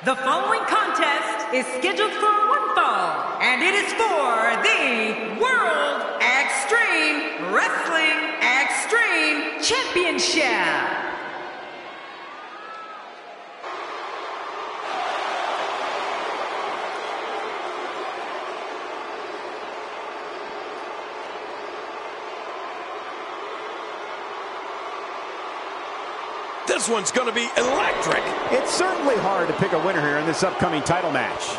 The following contest is scheduled for one fall, and it is for the World Extreme Wrestling Extreme Championship. This one's going to be electric. It's certainly hard to pick a winner here in this upcoming title match.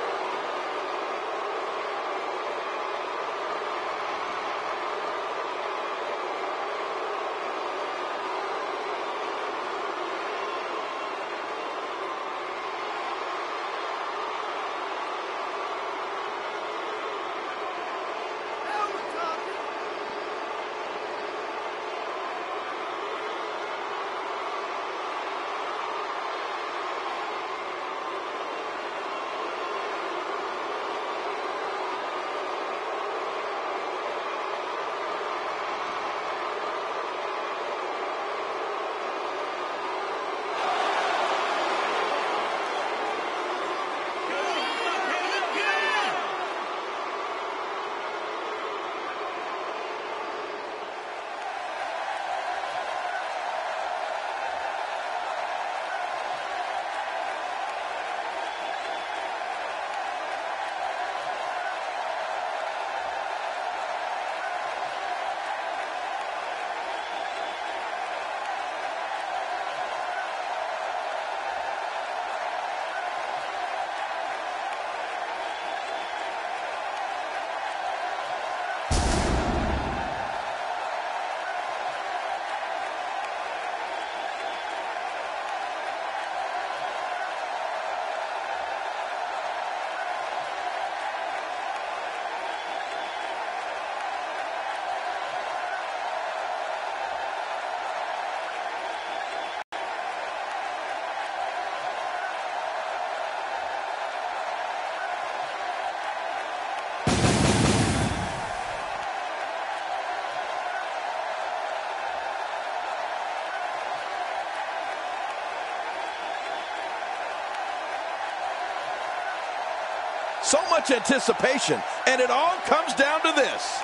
So much anticipation, and it all comes down to this.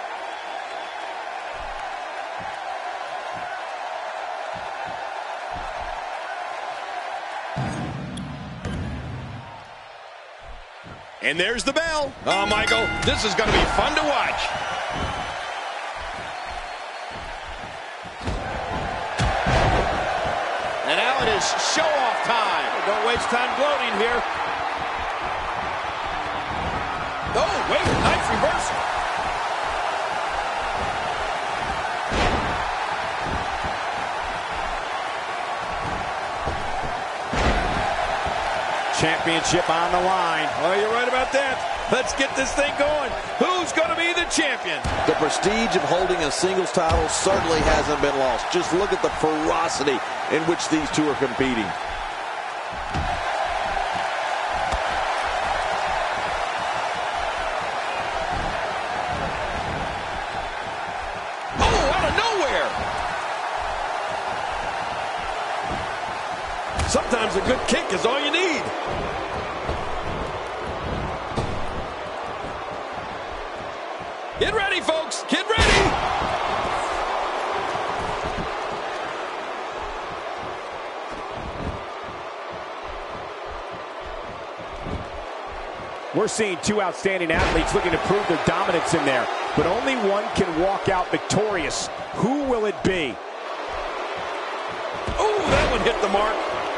And there's the bell. Oh, Michael, this is going to be fun to watch. And now it is show-off time. Don't waste time gloating here. Oh, wait, nice reversal. Championship on the line. Oh, you're right about that. Let's get this thing going. Who's going to be the champion? The prestige of holding a singles title certainly hasn't been lost. Just look at the ferocity in which these two are competing. Sometimes a good kick is all you need. Get ready, folks. Get ready. We're seeing two outstanding athletes looking to prove their dominance in there, but only one can walk out victorious. Who will it be? Oh, that one hit the mark.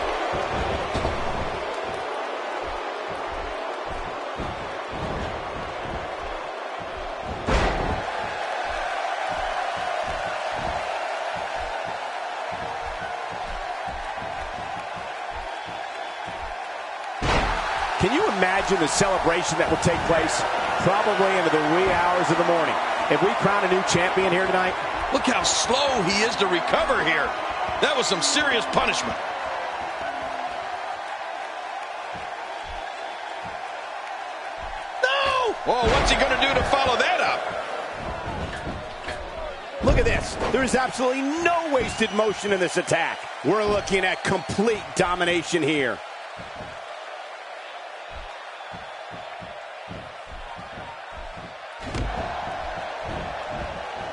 Can you imagine the celebration that will take place? Probably into the wee hours of the morning. If we crown a new champion here tonight. Look how slow he is to recover here. That was some serious punishment. No! Oh, what's he going to do to follow that up? Look at this. There is absolutely no wasted motion in this attack. We're looking at complete domination here.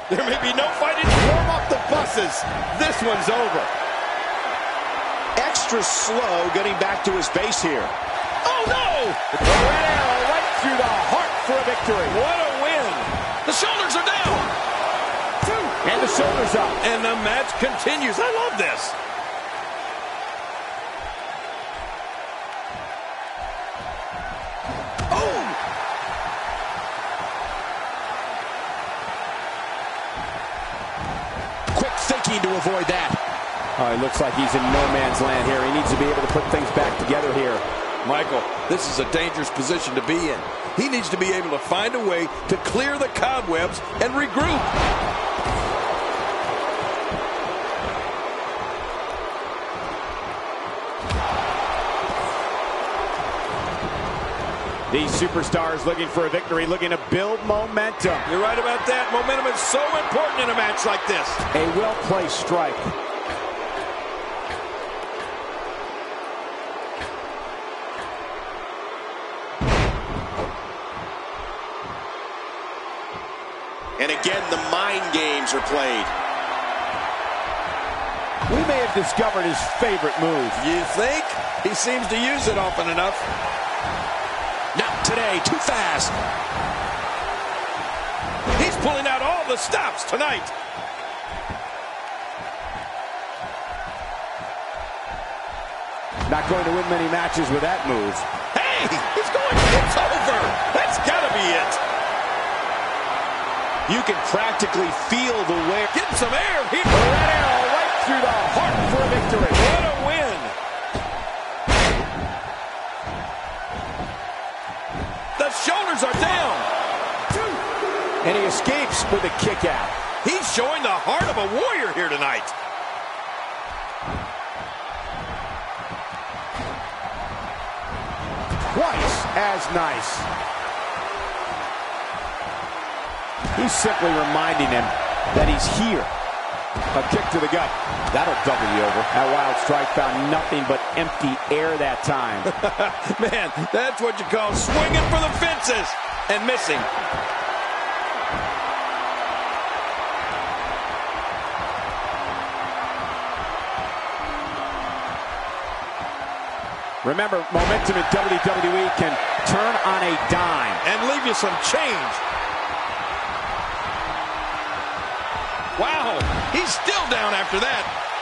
There may be no fighting. Warm up the buses. This one's over. Extra slow getting back to his base here. Oh, no! The red arrow right through the heart for a victory. What a win! The shoulders are down! And the shoulders up. And the match continues. I love this. To avoid that. Oh, it looks like he's in no man's land here. He needs to be able to put things back together here. Michael, this is a dangerous position to be in. He needs to be able to find a way to clear the cobwebs and regroup. These superstars looking for a victory, looking to build momentum. You're right about that. Momentum is so important in a match like this. A well-placed strike. And again, the mind games are played. We may have discovered his favorite move. You think? He seems to use it often enough. Not today, too fast. He's pulling out all the stops tonight. Not going to win many matches with that move. Hey, he's going. It's over. That's got to be it. You can practically feel the wear. Getting some air. The red arrow right through the heart for a victory. What a win. The shoulders are down. And he escapes with a kick out. He's showing the heart of a warrior here tonight. Twice as nice. He's simply reminding him that he's here. A kick to the gut. That'll double you over. That wild strike found nothing but empty air that time. Man, that's what you call swinging for the fences and missing. Remember, momentum in WWE can turn on a dime. And leave you some change. Wow, he's still down after that.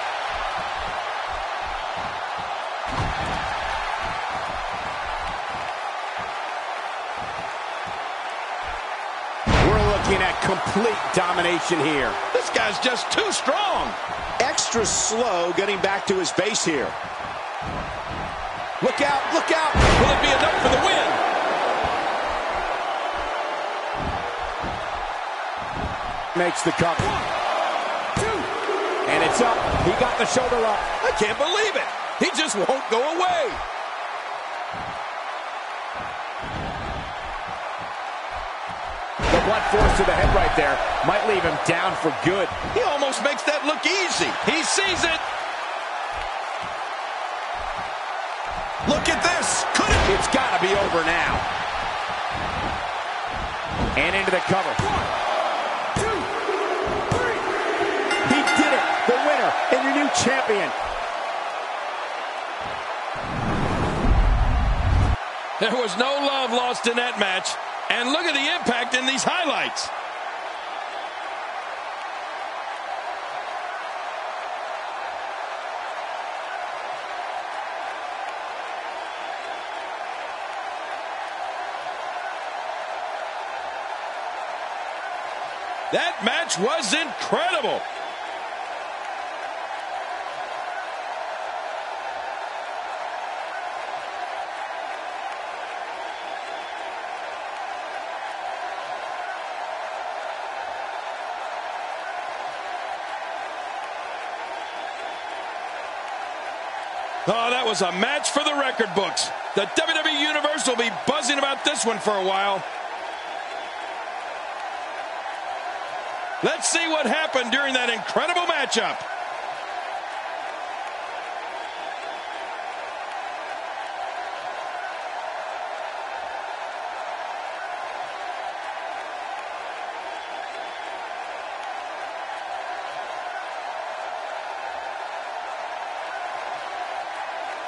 We're looking at complete domination here. This guy's just too strong. Extra slow getting back to his base here. Look out, look out. Will it be enough for the win? Makes the cover. 1, 2. And it's up. He got the shoulder up. I can't believe it. He just won't go away. The blunt force to the head right there might leave him down for good. He almost makes that look easy. He sees it. Look at this. Could it? It's got to be over now. And into the cover. 1, 2, 3. He did it. The winner and your new champion. There was no love lost in that match. And look at the impact in these highlights. That match was incredible. Oh, that was a match for the record books. The WWE Universe will be buzzing about this one for a while. Let's see what happened during that incredible matchup.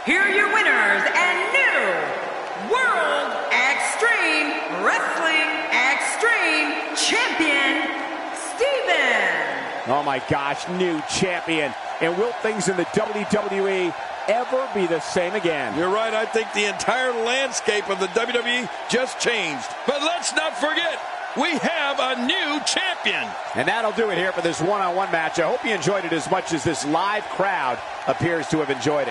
here are your winners and new World Extreme Wrestling Extreme Champion, Steven. Oh my gosh, new champion. And will things in the WWE ever be the same again? You're right. I think the entire landscape of the WWE just changed. But let's not forget, we have a new champion. And that'll do it here for this one-on-one match. I hope you enjoyed it as much as this live crowd appears to have enjoyed it.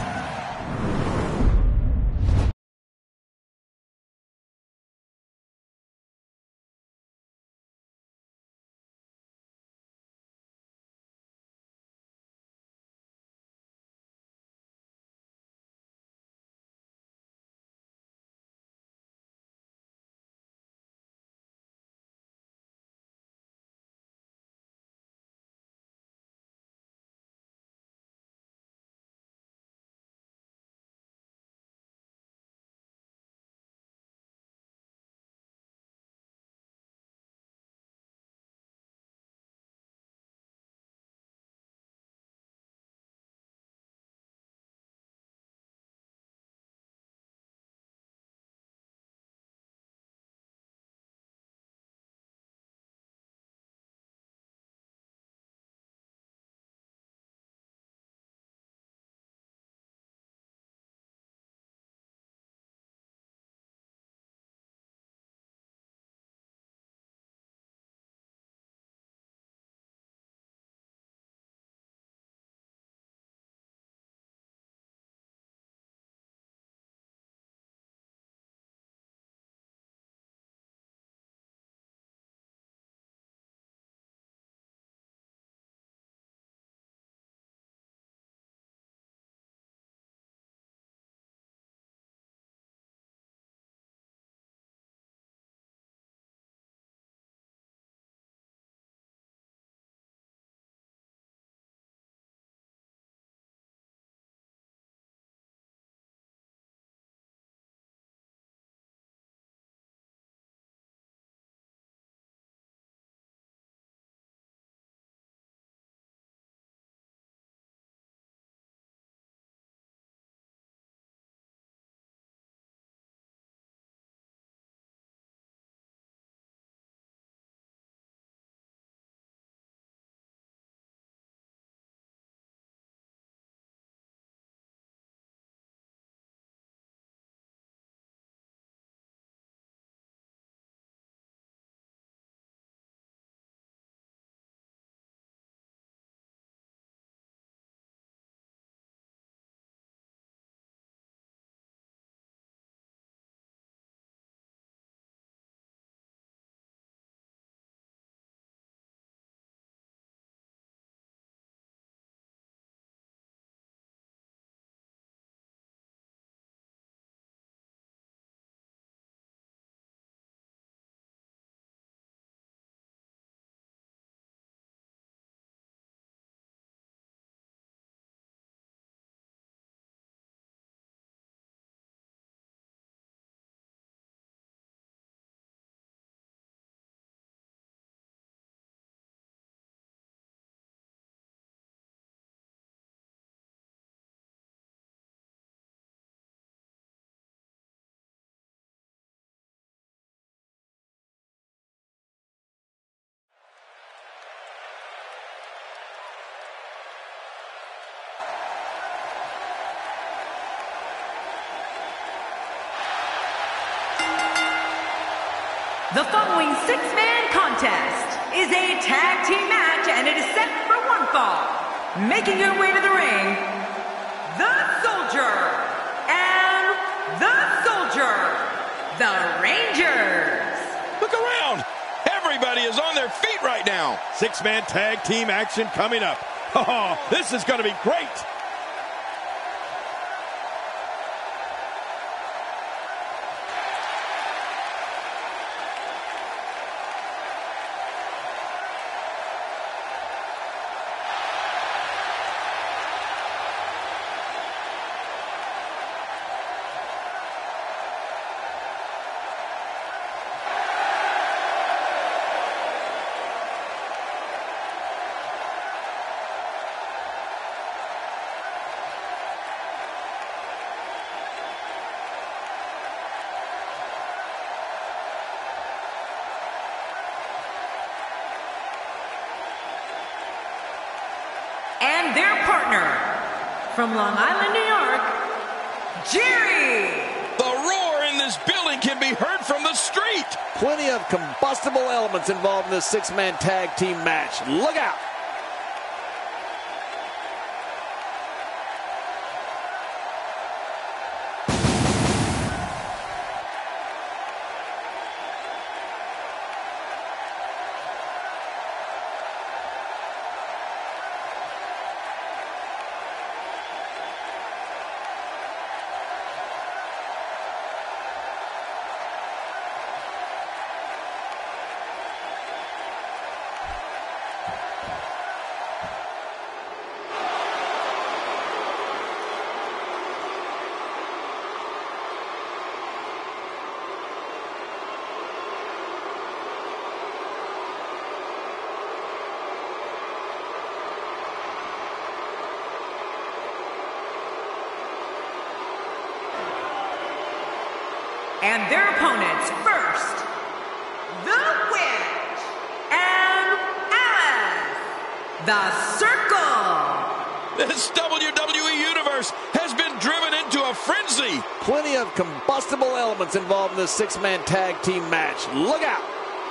The following six-man contest is a tag team match, and it is set for one fall. Making her way to the ring, the Soldier and the Soldier, the Rangers. Look around. Everybody is on their feet right now. Six-man tag team action coming up. Oh, this is going to be great. And their partner, from Long Island, New York, Jerry. The roar in this building can be heard from the street. Plenty of combustible elements involved in this six-man tag team match. Look out. And their opponents, first, The Witch and Alice, The Circle. This WWE Universe has been driven into a frenzy. Plenty of combustible elements involved in this six-man tag team match. Look out.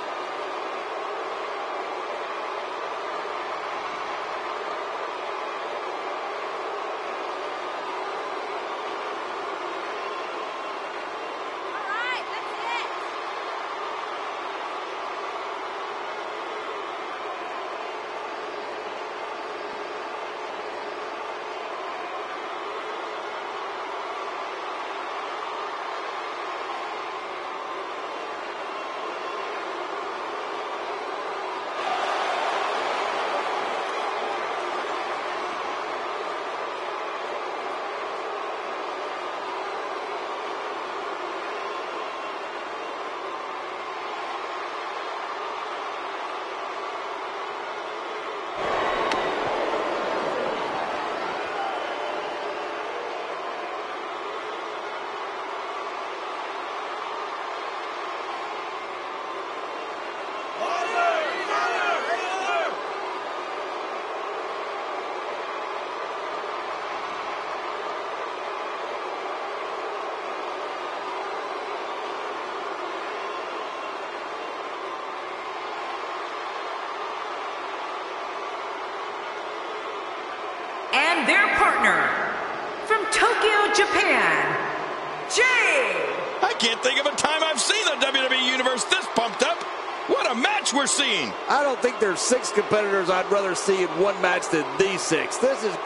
And their partner, from Tokyo, Japan, Jay. I can't think of a time I've seen the WWE Universe this pumped up. What a match we're seeing. I don't think there's 6 competitors I'd rather see in one match than these 6. This is...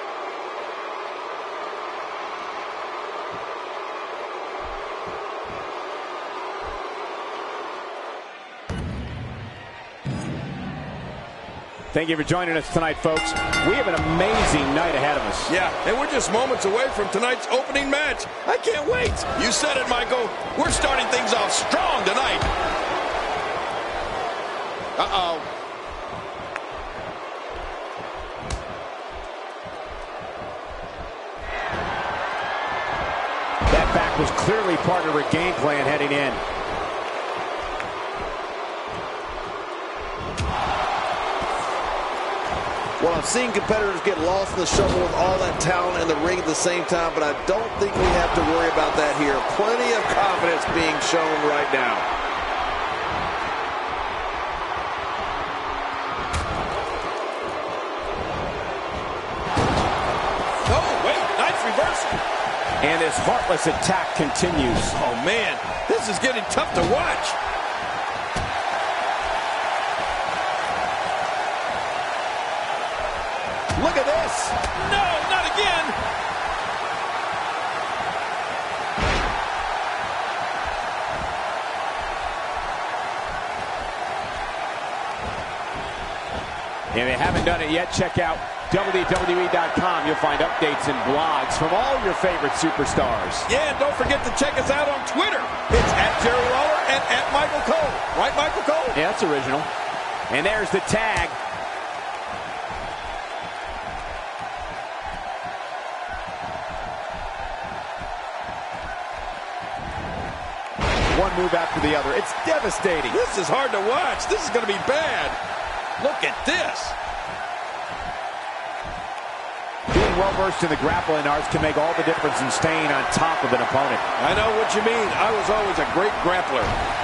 Thank you for joining us tonight, folks. We have an amazing night ahead of us. Yeah, and we're just moments away from tonight's opening match. I can't wait. You said it, Michael. We're starting things off strong tonight. Uh-oh. That back was clearly part of her game plan heading in. Well, I've seen competitors get lost in the shuffle with all that talent in the ring at the same time, but I don't think we have to worry about that here. Plenty of confidence being shown right now. Oh, wait, nice reversal. And his heartless attack continues. Oh, man, this is getting tough to watch. Look at this. No, not again. If you haven't done it yet, check out WWE.com. You'll find updates and blogs from all your favorite superstars. Yeah, and don't forget to check us out on Twitter. It's @JerryLawler and @Michael Cole. Right, Michael Cole? Yeah, that's original. And there's the tag. One move after the other. It's devastating. This is hard to watch. This is going to be bad. Look at this. well-versed in the grappling arts can make all the difference in staying on top of an opponent. I know what you mean. I was always a great grappler.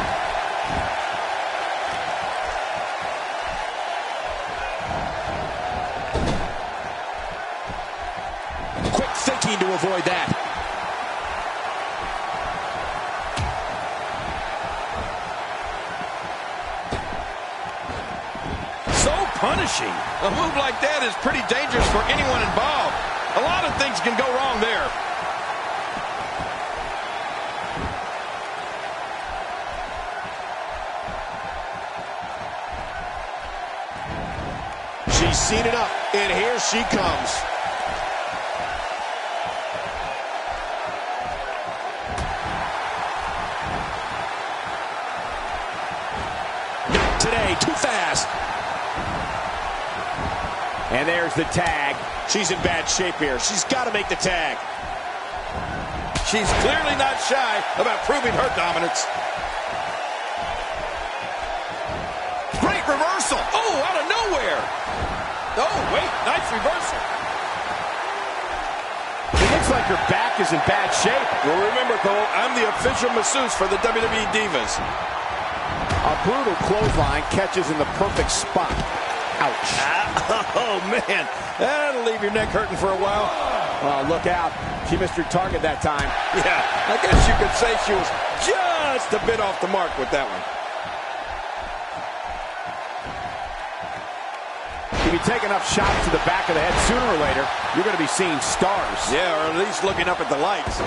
Quick thinking to avoid that. So punishing. A move like that is pretty dangerous for anyone involved. A lot of things can go wrong there. She's seen enough, and here she comes. Not today, too fast. And there's the tag. She's in bad shape here. She's got to make the tag. She's clearly not shy about proving her dominance. Great reversal. Oh, out of nowhere. Oh, wait, nice reversal. It looks like her back is in bad shape. Well, remember, Cole, I'm the official masseuse for the WWE Divas. A brutal clothesline catches in the perfect spot. Ouch. Oh, man, that'll leave your neck hurting for a while. Oh, look out. She missed her target that time. Yeah, I guess you could say she was just a bit off the mark with that one. If you take enough shots to the back of the head, sooner or later, you're going to be seeing stars. Yeah, or at least looking up at the lights.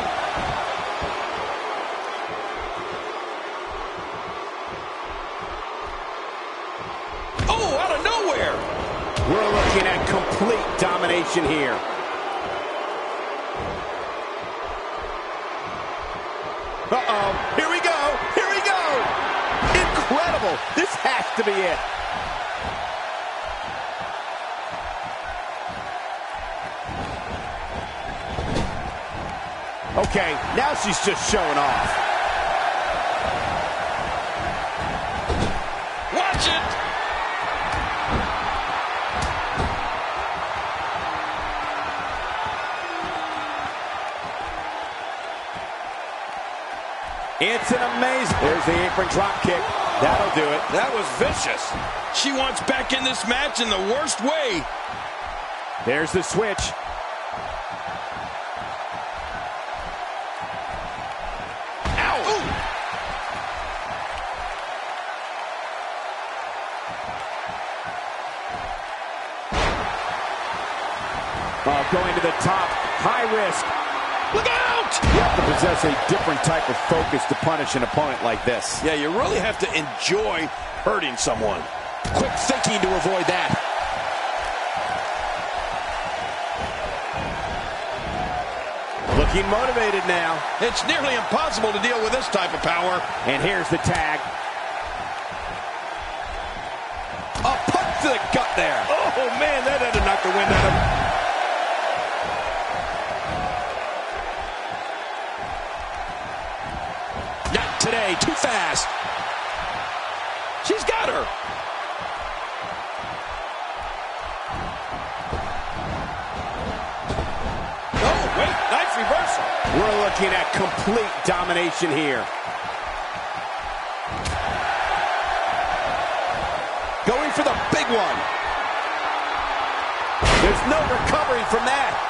Oh, out of nowhere. We're looking at complete domination here. Uh-oh. Here we go. Here we go. Incredible. This has to be it. Okay, now she's just showing off. Watch it. It's an amazing. There's the apron drop kick. That'll do it. That was vicious. She wants back in this match in the worst way. There's the switch. Ow! Ooh. Going to the top. High risk. Look out! You have to possess a different type of focus to punish an opponent like this. Yeah, you really have to enjoy hurting someone. Quick thinking to avoid that. Looking motivated now. It's nearly impossible to deal with this type of power. And here's the tag. A punch to the gut there. Oh, man, that had to knock the wind out of him. Not today, too fast. She's got her. Oh, wait, nice reversal. We're looking at complete domination here. Going for the big one. There's no recovery from that.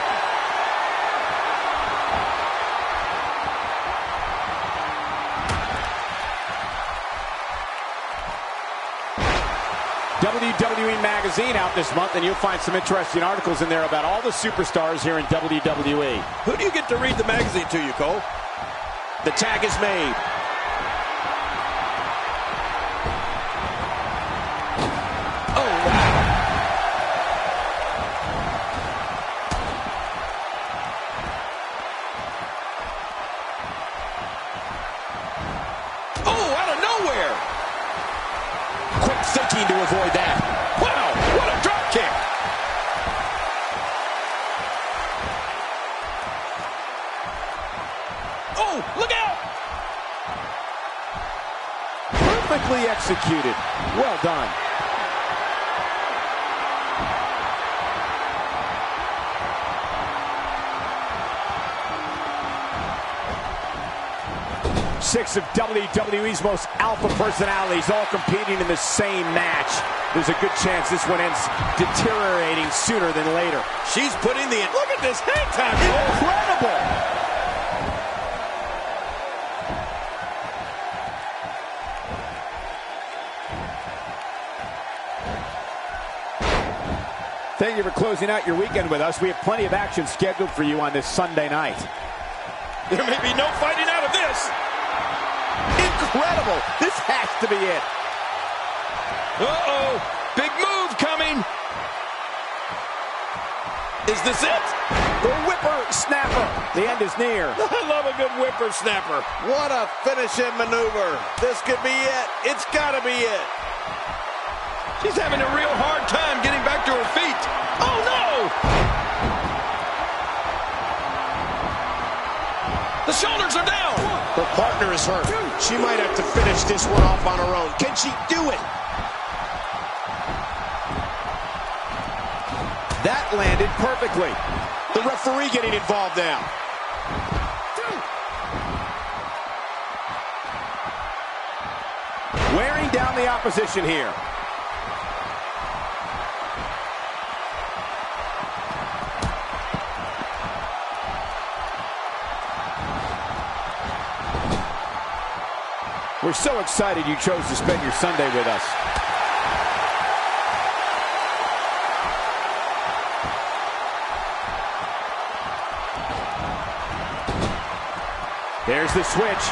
WWE Magazine out this month, and you'll find some interesting articles in there about all the superstars here in WWE. Who do you get to read the magazine to, you, Cole? The tag is made. Oh, wow. Oh, out of nowhere. Quick thinking to avoid that. Wow, what a drop kick. Oh, look out. Perfectly executed. Well done. 6 of WWE's most alpha personalities all competing in the same match. There's a good chance this one ends deteriorating sooner than later. She's putting the... Look at this hang time. Incredible! Thank you for closing out your weekend with us. We have plenty of action scheduled for you on this Sunday night. There may be no fighting out of this. Incredible! This has to be it. Uh-oh! Big move coming! Is this it? The whipper-snapper. The end is near. I love a good whipper-snapper. What a finishing maneuver. This could be it. It's got to be it. She's having a real hard time getting back to her feet. Oh, no! The shoulders are down. Her partner is hurt. She might have to finish this one off on her own. Can she do it? That landed perfectly. The referee getting involved now. Wearing down the opposition here. We're so excited you chose to spend your Sunday with us. There's the switch.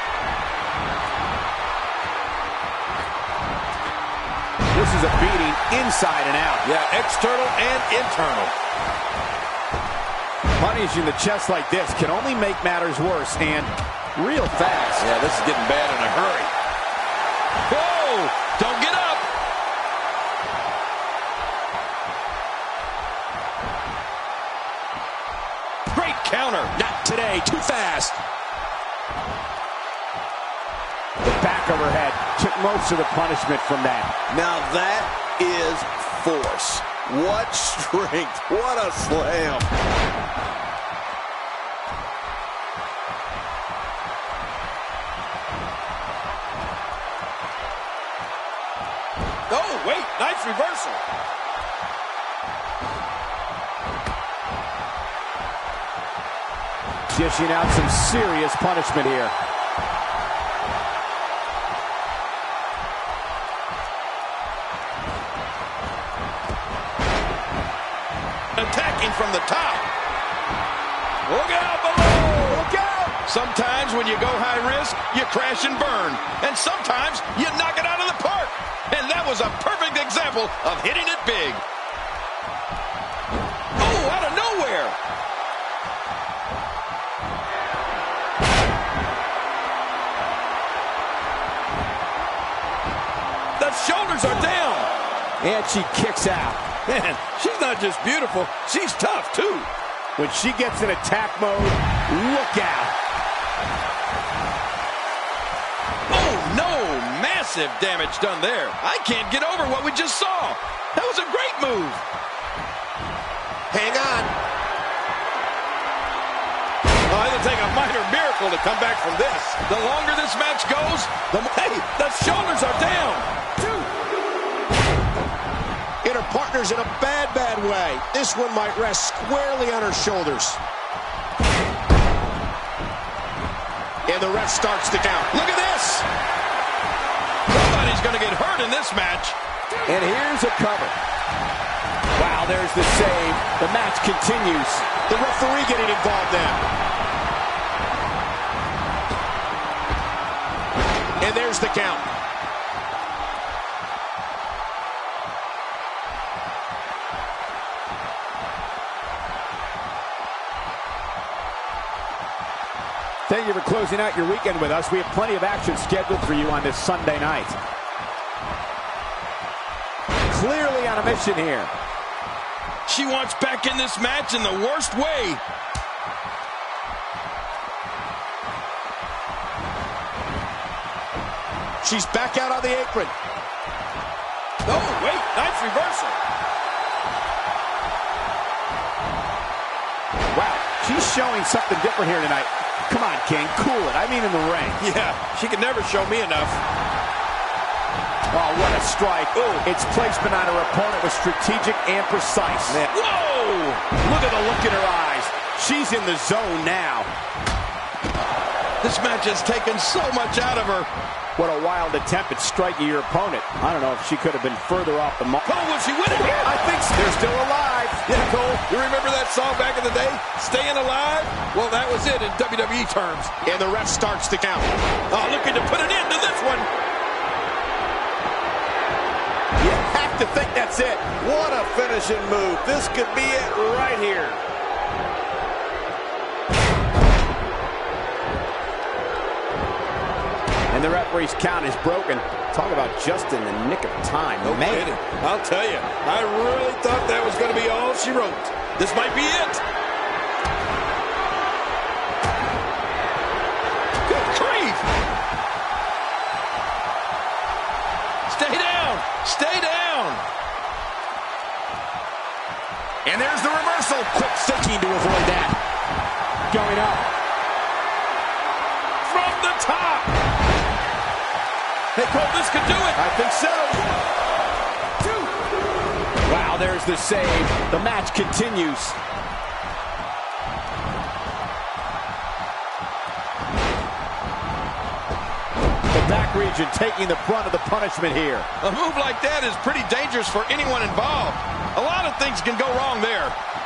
This is a beating inside and out. Yeah, external and internal. Punishing the chest like this can only make matters worse, and real fast. Yeah, this is getting bad in a hurry. Whoa! Don't get up! Great counter. Not today. Too fast. The back of her head took most of the punishment from that. Now that is force. What strength. What a slam. Oh, wait, nice reversal. Dishing out some serious punishment here. Attacking from the top. Look out below. Look out. Sometimes when you go high risk, you crash and burn. And sometimes you knock it out of the park. And that was a perfect example of hitting it big. Oh, out of nowhere. The shoulders are down. And she kicks out. Man, she's not just beautiful, she's tough too. When she gets in attack mode, look out. Oh no, massive damage done there. I can't get over what we just saw. That was a great move. Hang on. Oh, it'll take a minor miracle to come back from this. The longer this match goes, hey, the shoulders are down. And her partner's in a bad, bad way. This one might rest squarely on her shoulders. And the ref starts to count. Look at this. Nobody's going to get hurt in this match. And here's a cover. Wow, there's the save. The match continues. The referee getting involved now. And there's the count. Thank you for closing out your weekend with us. We have plenty of action scheduled for you on this Sunday night. Clearly on a mission here. She wants back in this match in the worst way. She's back out on the apron. Oh, wait, nice reversal. Wow, she's showing something different here tonight. Come on, King, cool it. I mean in the ring. Yeah, she can never show me enough. Oh, what a strike. Ooh. Its placement on her opponent was strategic and precise. Man. Whoa! Look at the look in her eyes. She's in the zone now. This match has taken so much out of her. What a wild attempt at striking your opponent. I don't know if she could have been further off the mark. Cole, will she win it here? I think so. They're still alive. Yeah, Cole, you remember that song back in the day? Staying Alive? Well, that was it in WWE terms. And the ref starts to count. Oh, looking to put an end to this one. You have to think that's it. What a finishing move. This could be it right here. And the referee's count is broken. Talk about just in the nick of time. No kidding. I'll tell you, I really thought that was going to be all she wrote. This might be it. Good grief. Stay down. Stay down. And there's the reversal. Quick thinking to avoid that. Going up. From the top. Hey, Cole, this could do it. I think so. Wow, there's the save. The match continues. The back region taking the brunt of the punishment here. A move like that is pretty dangerous for anyone involved. A lot of things can go wrong there.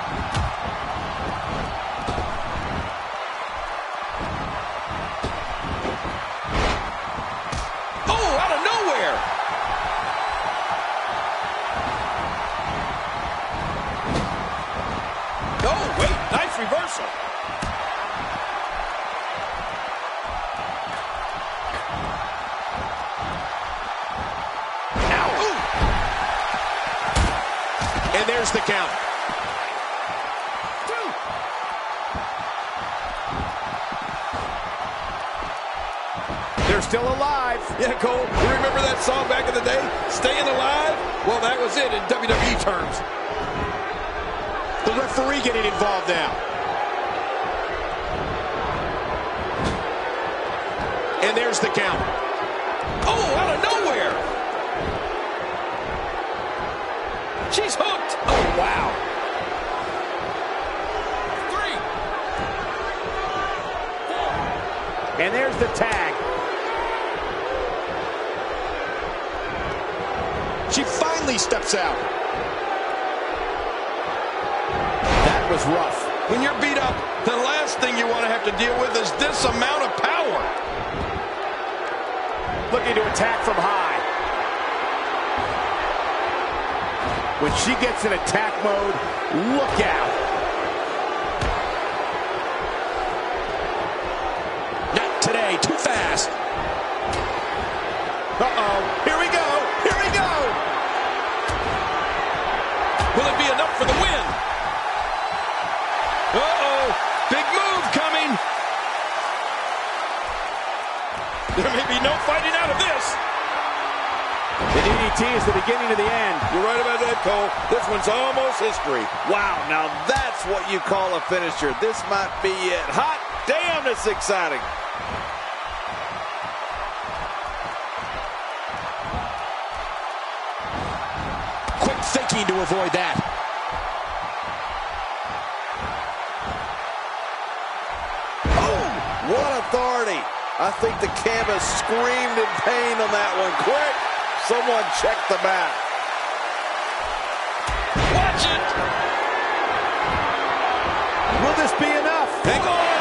Reversal. Ow. Ooh. And there's the count. 2. They're still alive. Yeah, Cole, you remember that song back in the day? Staying Alive? Well, that was it in WWE terms. The referee getting involved now. And there's the count. Oh, out of nowhere. She's hooked. Oh, wow. 3. 4. And there's the tag. She finally steps out. That was rough. When you're beat up, the last thing you want to have to deal with is this amount of power. Looking to attack from high. When she gets in attack mode, look out. Not today, too fast. Uh-oh, here we go, here we go. Will it be enough for the win? Uh-oh, big move coming. There may be no fighting out of this. The DDT is the beginning of the end. You're right about that, Cole. This one's almost history. Wow, now that's what you call a finisher. This might be it. Hot damn, it's exciting. Quick thinking to avoid that. Oh, what authority. I think the canvas screamed in pain on that one. Quick, someone check the mat. Watch it. Will this be enough? Hang on.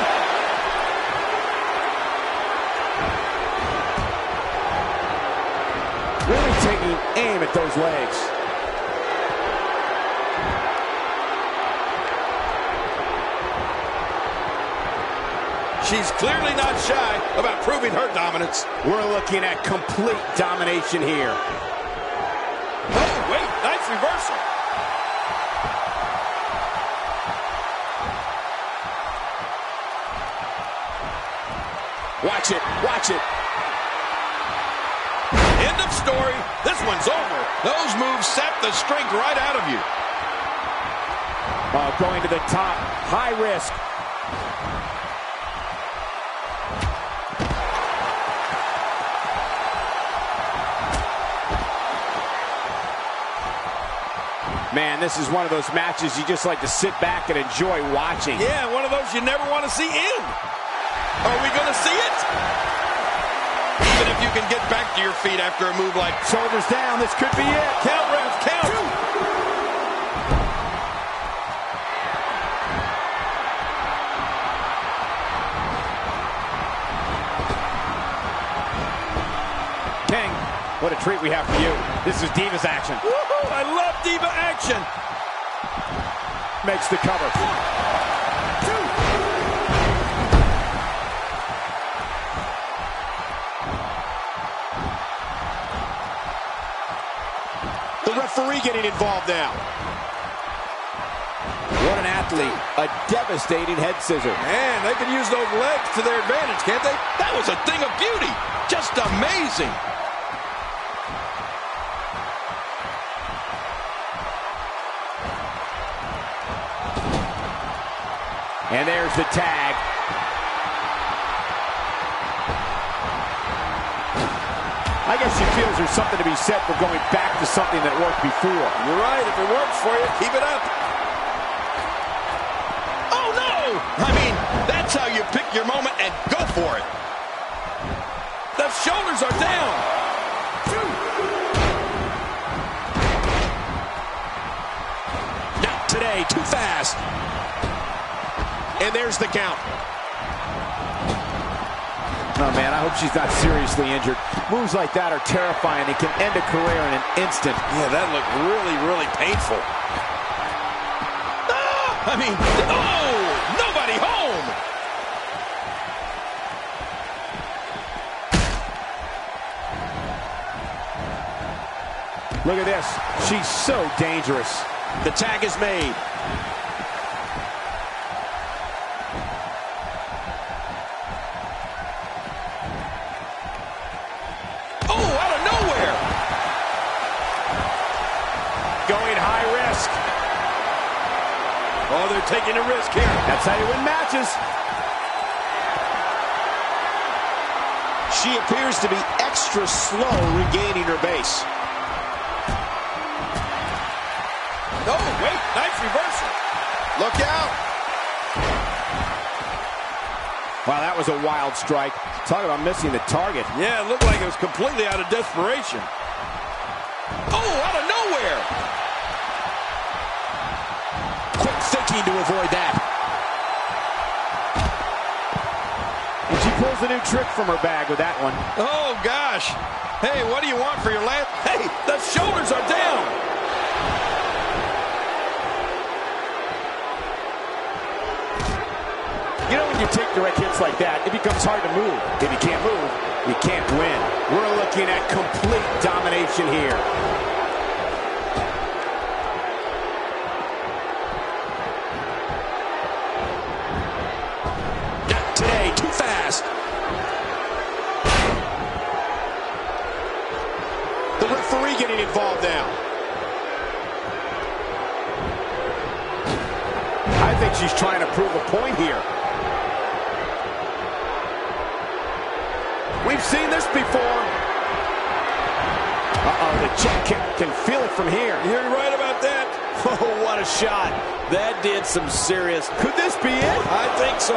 Really taking aim at those legs. She's clearly not shy about proving her dominance. We're looking at complete domination here. Oh, wait, nice reversal. Watch it, watch it. End of story. This one's over. Those moves sap the strength right out of you. Going to the top, high risk. Man, this is one of those matches you just like to sit back and enjoy watching. Yeah, one of those you never want to see end. Are we going to see it? Even if you can get back to your feet after a move like shoulders down, this could be it. Count, Ref, count. 2. King, what a treat we have for you. This is Divas action. Woohoo! I love Diva action. Makes the cover. 1, 2. The referee getting involved now. What an athlete. A devastating head scissor. Man, they can use those legs to their advantage, can't they? That was a thing of beauty. Just amazing. And there's the tag. I guess she feels there's something to be said for going back to something that worked before. You're right. If it works for you, keep it up. Oh, no! I mean, that's how you pick your moment and go for it. The shoulders are down. 2. Not today. Too fast. And there's the count. Oh, man, I hope she's not seriously injured. Moves like that are terrifying. It can end a career in an instant. Yeah, that looked really, really painful. Ah! I mean, oh! Nobody home! Look at this. She's so dangerous. The tag is made. Oh, they're taking a risk here. That's how you win matches. She appears to be extra slow regaining her base. No, wait, nice reversal. Look out. Wow, that was a wild strike. Talk about missing the target. Yeah, it looked like it was completely out of desperation. Oh, out of nowhere. Quick thinking to avoid that. And she pulls a new trick from her bag with that one. Oh, gosh. Hey, what do you want for your last? Hey, the shoulders are down. You know, when you take direct hits like that, it becomes hard to move. If you can't move, you can't win. We're looking at complete domination here. Not today, too fast. The referee getting involved now. I think she's trying to prove a point here. We've seen this before. Uh-oh, the check kick can feel it from here. You're right about that. Oh, what a shot. That did some serious. Could this be it? I think so.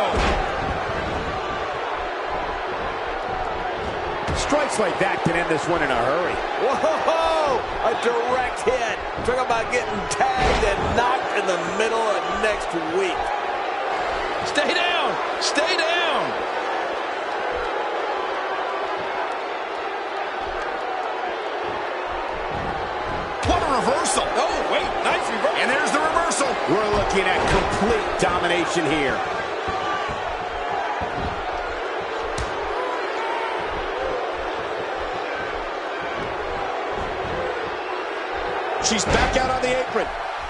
Strikes like that can end this one in a hurry. Whoa! A direct hit. Talk about getting tagged and knocked in the middle of next week. Stay down. Stay down. What a reversal. Oh, wait. Nice reversal. And there's the reversal. We're looking at complete domination here. She's back out on the apron.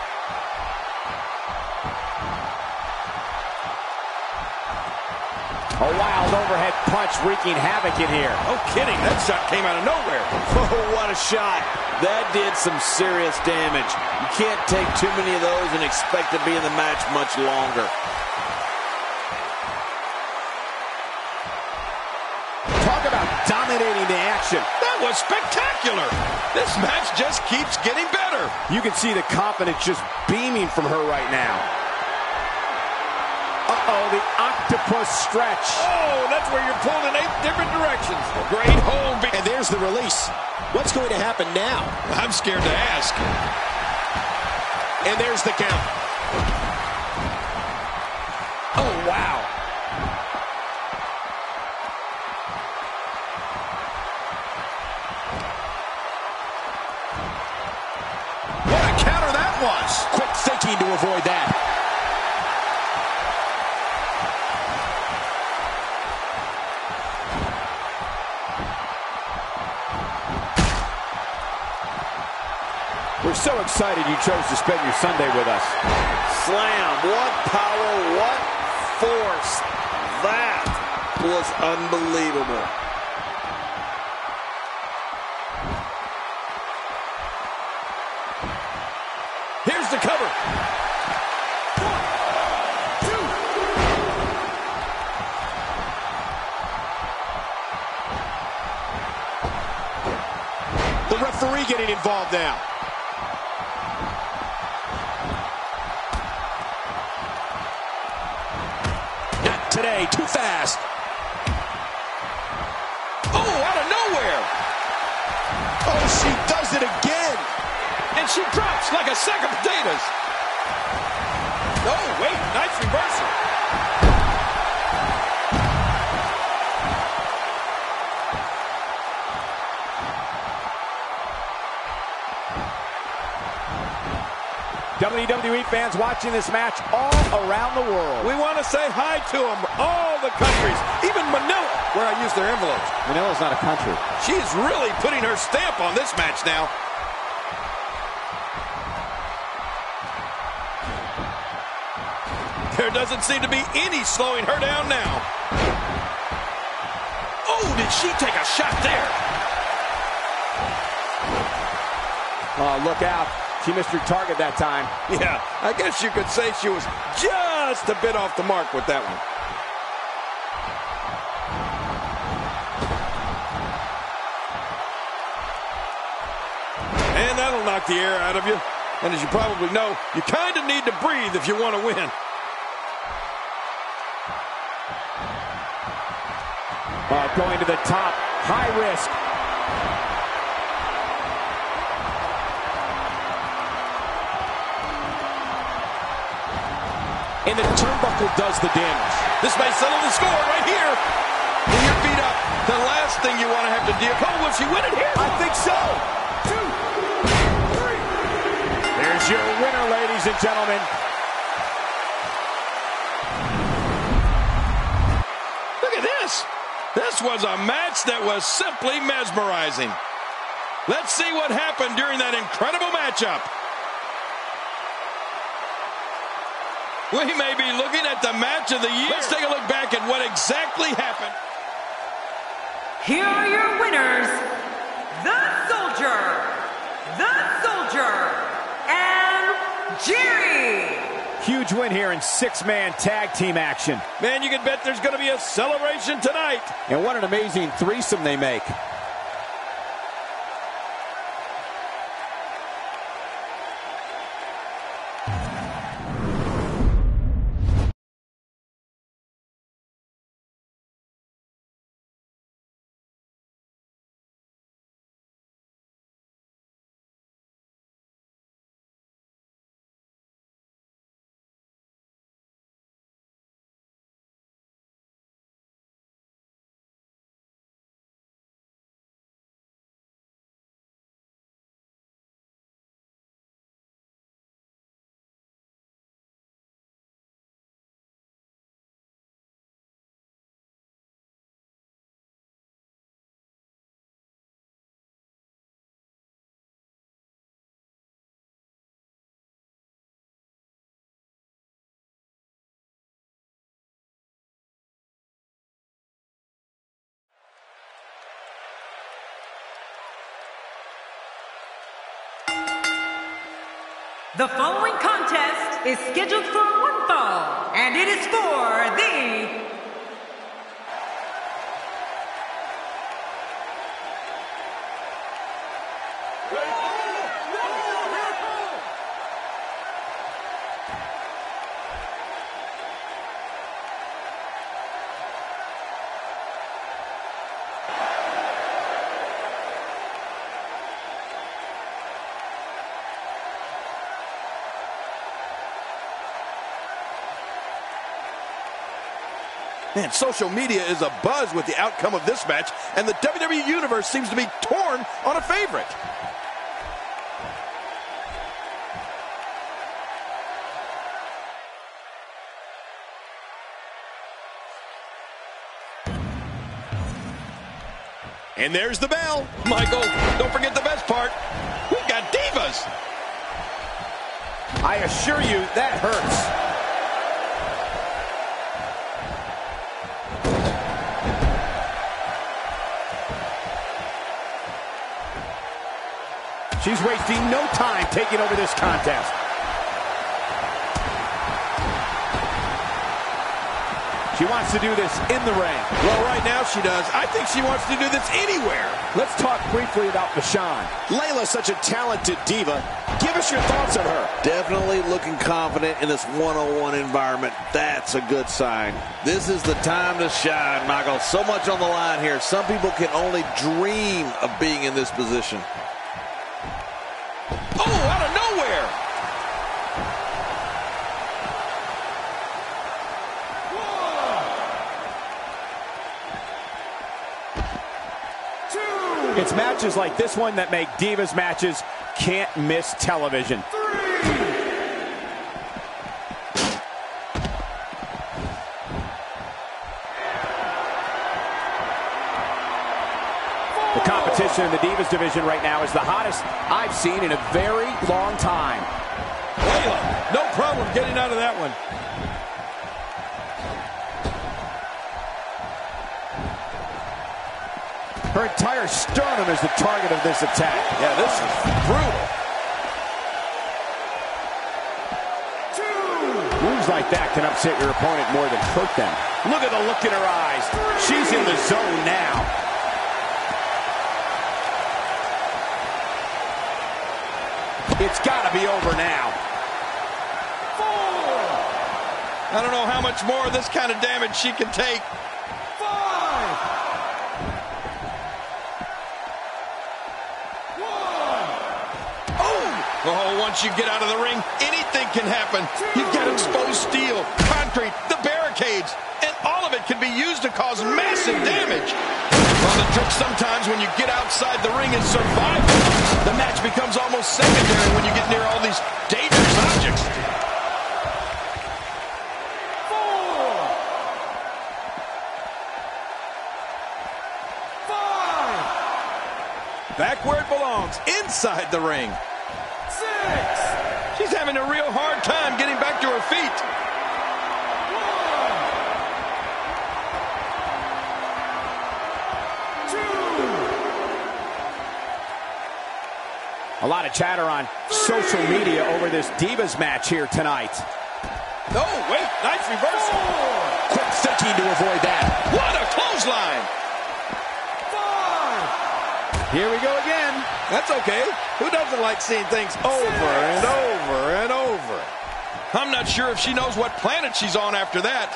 A wild overhead punch wreaking havoc in here. No kidding. That shot came out of nowhere. Oh, what a shot. That did some serious damage. You can't take too many of those and expect to be in the match much longer. Talk about dominating the action. That was spectacular. This match just keeps getting better. You can see the confidence just beaming from her right now. Uh-oh, the octopus stretch. Oh, that's where you're pulled in 8 different directions. Great hold. And there's the release. What's going to happen now? I'm scared to ask. And there's the count. Oh, wow. What a counter that was. Quick thinking to avoid that. We're so excited you chose to spend your Sunday with us. Slam. What power, what force. That was unbelievable. Here's the cover. 1, 2. The referee getting involved now. Today, too fast. Oh, out of nowhere. Oh, she does it again. And she drops like a sack of potatoes. Oh, wait, nice reversal. WWE fans watching this match all around the world. We want to say hi to them, all the countries, even Manila, where I use their envelopes. Manila's not a country. She's really putting her stamp on this match now. There doesn't seem to be any slowing her down now. Oh, did she take a shot there? Oh, look out. She missed her target that time. Yeah, I guess you could say she was just a bit off the mark with that one. And that'll knock the air out of you. And as you probably know, you kind of need to breathe if you want to win. Going to the top. High risk. And the turnbuckle does the damage. This may settle the score right here. When you're beat up, the last thing you want to have to deal. Oh, will she win it here? I think so. 2, 3. There's your winner, ladies and gentlemen. Look at this. This was a match that was simply mesmerizing. Let's see what happened during that incredible matchup. We may be looking at the match of the year. Let's take a look back at what exactly happened. Here are your winners, the Soldier, and Jerry. Huge win here in 6-man tag team action. Man, you can bet there's going to be a celebration tonight. And what an amazing threesome they make. The following contest is scheduled for one fall, and it is for the Man, social media is abuzz with the outcome of this match, and the WWE Universe seems to be torn on a favorite. And there's the bell. Michael, don't forget the best part. We've got divas. I assure you, that hurts. She's wasting no time taking over this contest. She wants to do this in the ring. Well, right now she does. I think she wants to do this anywhere. Let's talk briefly about Michonne. Layla's such a talented diva. Give us your thoughts on her. Definitely looking confident in this one-on-one environment. That's a good sign. This is the time to shine, Michael. So much on the line here. Some people can only dream of being in this position. Oh, out of nowhere. It's matches like this one that make Divas matches can't miss television. The competition in the Divas division right now is the hottest I've seen in a very long time. Layla, no problem getting out of that one. Her entire sternum is the target of this attack. Yeah, this is brutal. Moves like that can upset your opponent more than hurt them. Look at the look in her eyes. She's in the zone now. It's got to be over now. I don't know how much more of this kind of damage she can take. Oh, once you get out of the ring, anything can happen. You've got exposed steel, concrete, the barricades, and all of it can be used to cause massive damage. Well, the trick sometimes when you get outside the ring is survival. The match becomes almost secondary when you get near all these dangerous objects. Back where it belongs, inside the ring. She's having a real hard time getting back to her feet. A lot of chatter on social media over this Divas match here tonight. Oh, wait, nice reversal. Quick thinking to avoid that. What a clothesline. Here we go again. That's okay. Who doesn't like seeing things over and over and over? I'm not sure if she knows what planet she's on after that.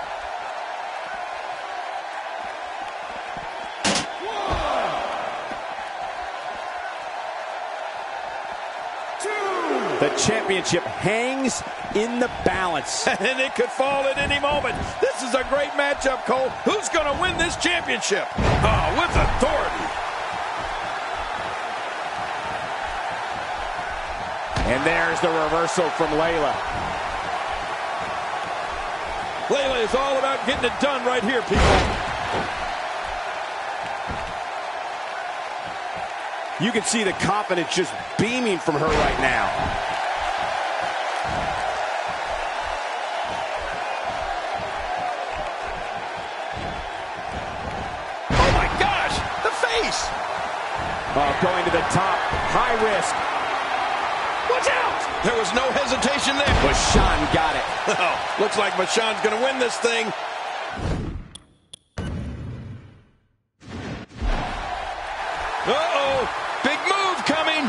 The championship hangs in the balance. And it could fall at any moment. This is a great matchup, Cole. Who's going to win this championship? Oh, with authority. And there's the reversal from Layla. Layla is all about getting it done right here, people. You can see the confidence just beaming from her right now. Oh my gosh, the face! Oh, going to the top, high risk. Watch out! There was no hesitation there. Michonne got it. Oh, looks like Michonne's going to win this thing. Uh-oh, big move coming.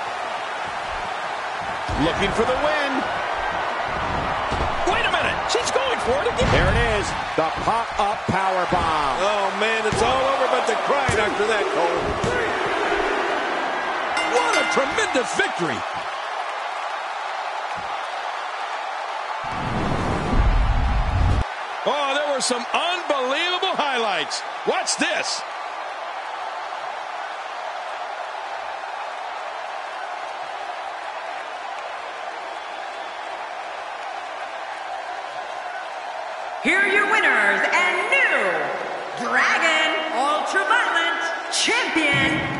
Looking for the win. Wait a minute, she's going for it again. There it is, the pop-up power bomb. Oh man, it's all over but the crying after that, Cole. What a tremendous victory. Oh, there were some unbelievable highlights. Watch this. Here are your winners and new Dragon Ultraviolet Champion,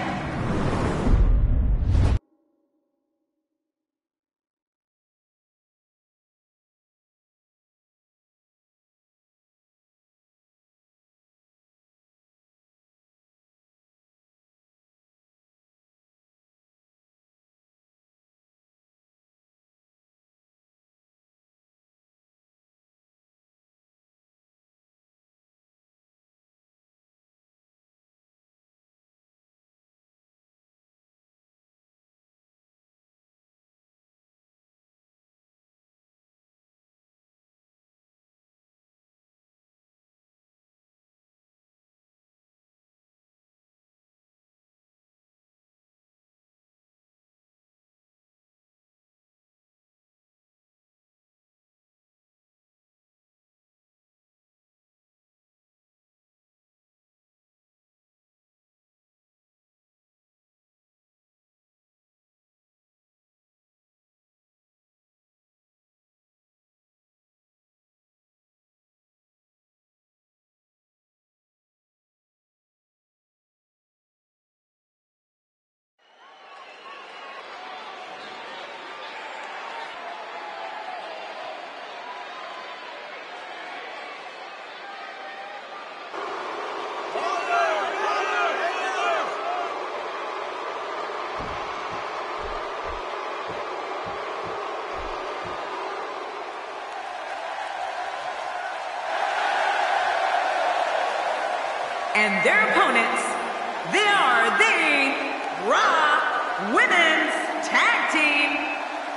and their opponents, they are the Raw Women's Tag Team.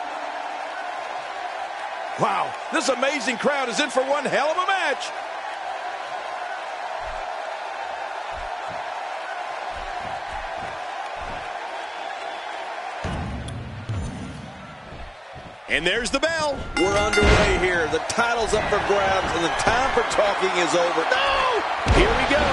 Wow, this amazing crowd is in for one hell of a match. And there's the bell. We're underway here. The title's up for grabs, and the time for talking is over. No! Here we go.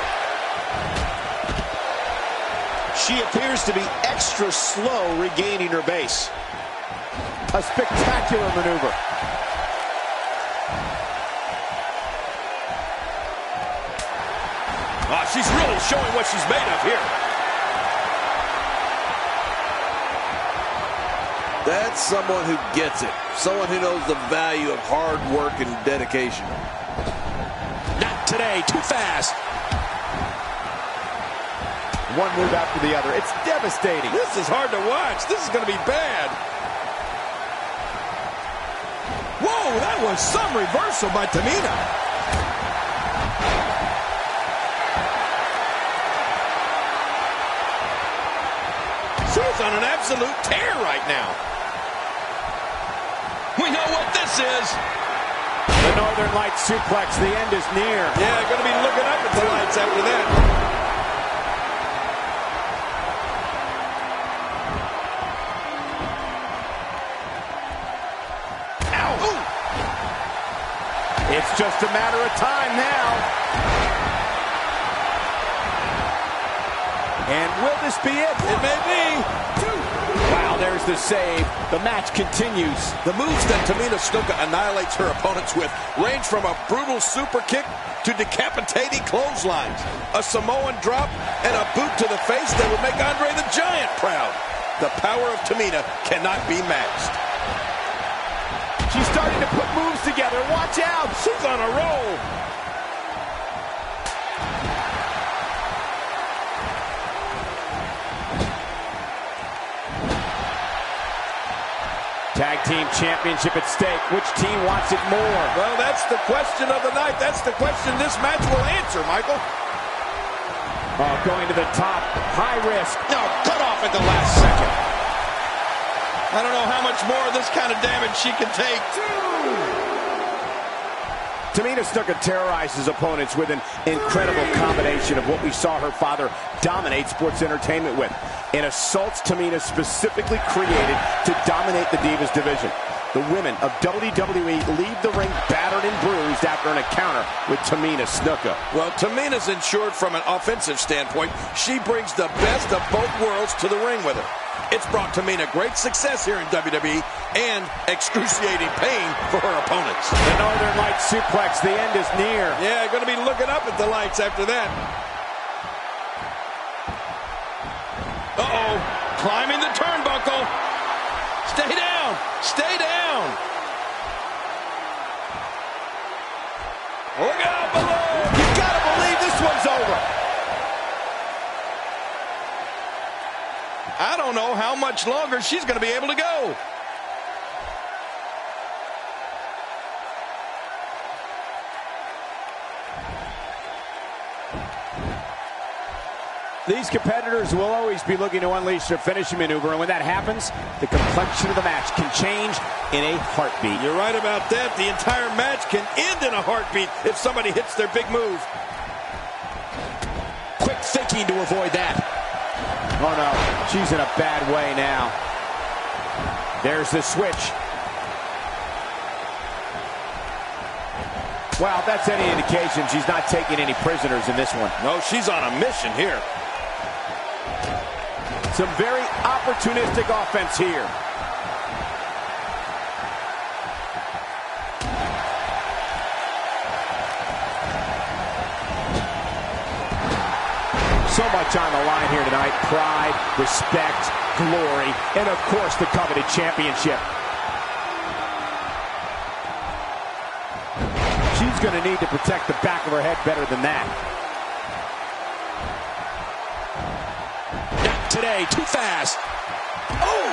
She appears to be extra slow regaining her base. A spectacular maneuver. Oh, she's really showing what she's made of here. That's someone who gets it. Someone who knows the value of hard work and dedication. Not today. Too fast. One move after the other. It's devastating. This is hard to watch. This is going to be bad. Whoa, that was some reversal by Tamina. She's on an absolute tear right now. We know what this is. The Northern Lights suplex. The end is near. Yeah, going to be looking up at the lights after that. It's just a matter of time now. And will this be it? It may be. Wow, there's the save. The match continues. The moves that Tamina Snuka annihilates her opponents with range from a brutal super kick to decapitating clotheslines, a Samoan drop, and a boot to the face that would make Andre the Giant proud. The power of Tamina cannot be matched. She's starting to put moves together. Watch out. She's on a roll. Tag team championship at stake. Which team wants it more? Well, that's the question of the night. That's the question this match will answer, Michael. Oh, going to the top. High risk. No, cut off at the last second. I don't know how much more of this kind of damage she can take. Tamina Snuka terrorizes opponents with an incredible combination of what we saw her father dominate sports entertainment with. An assaults Tamina specifically created to dominate the Divas division. The women of WWE leave the ring battered and bruised after an encounter with Tamina Snuka. Well, Tamina's insured from an offensive standpoint. She brings the best of both worlds to the ring with her. It's brought Tamina great success here in WWE and excruciating pain for her opponents. The Northern Lights suplex, the end is near. Yeah, going to be looking up at the lights after that. Uh-oh, climbing the turnbuckle. Stay down, stay down. Look out below. You gotta believe this one's over. I don't know how much longer she's going to be able to go. These competitors will always be looking to unleash their finishing maneuver, and when that happens, the complexion of the match can change in a heartbeat. You're right about that. The entire match can end in a heartbeat if somebody hits their big move. Quick thinking to avoid that. Oh no, she's in a bad way now. There's the switch. Well, if that's any indication, she's not taking any prisoners in this one. No, she's on a mission here. Some very opportunistic offense here. So much on the line here tonight. Pride, respect, glory, and of course the coveted championship. She's going to need to protect the back of her head better than that. Not today, too fast. Oh!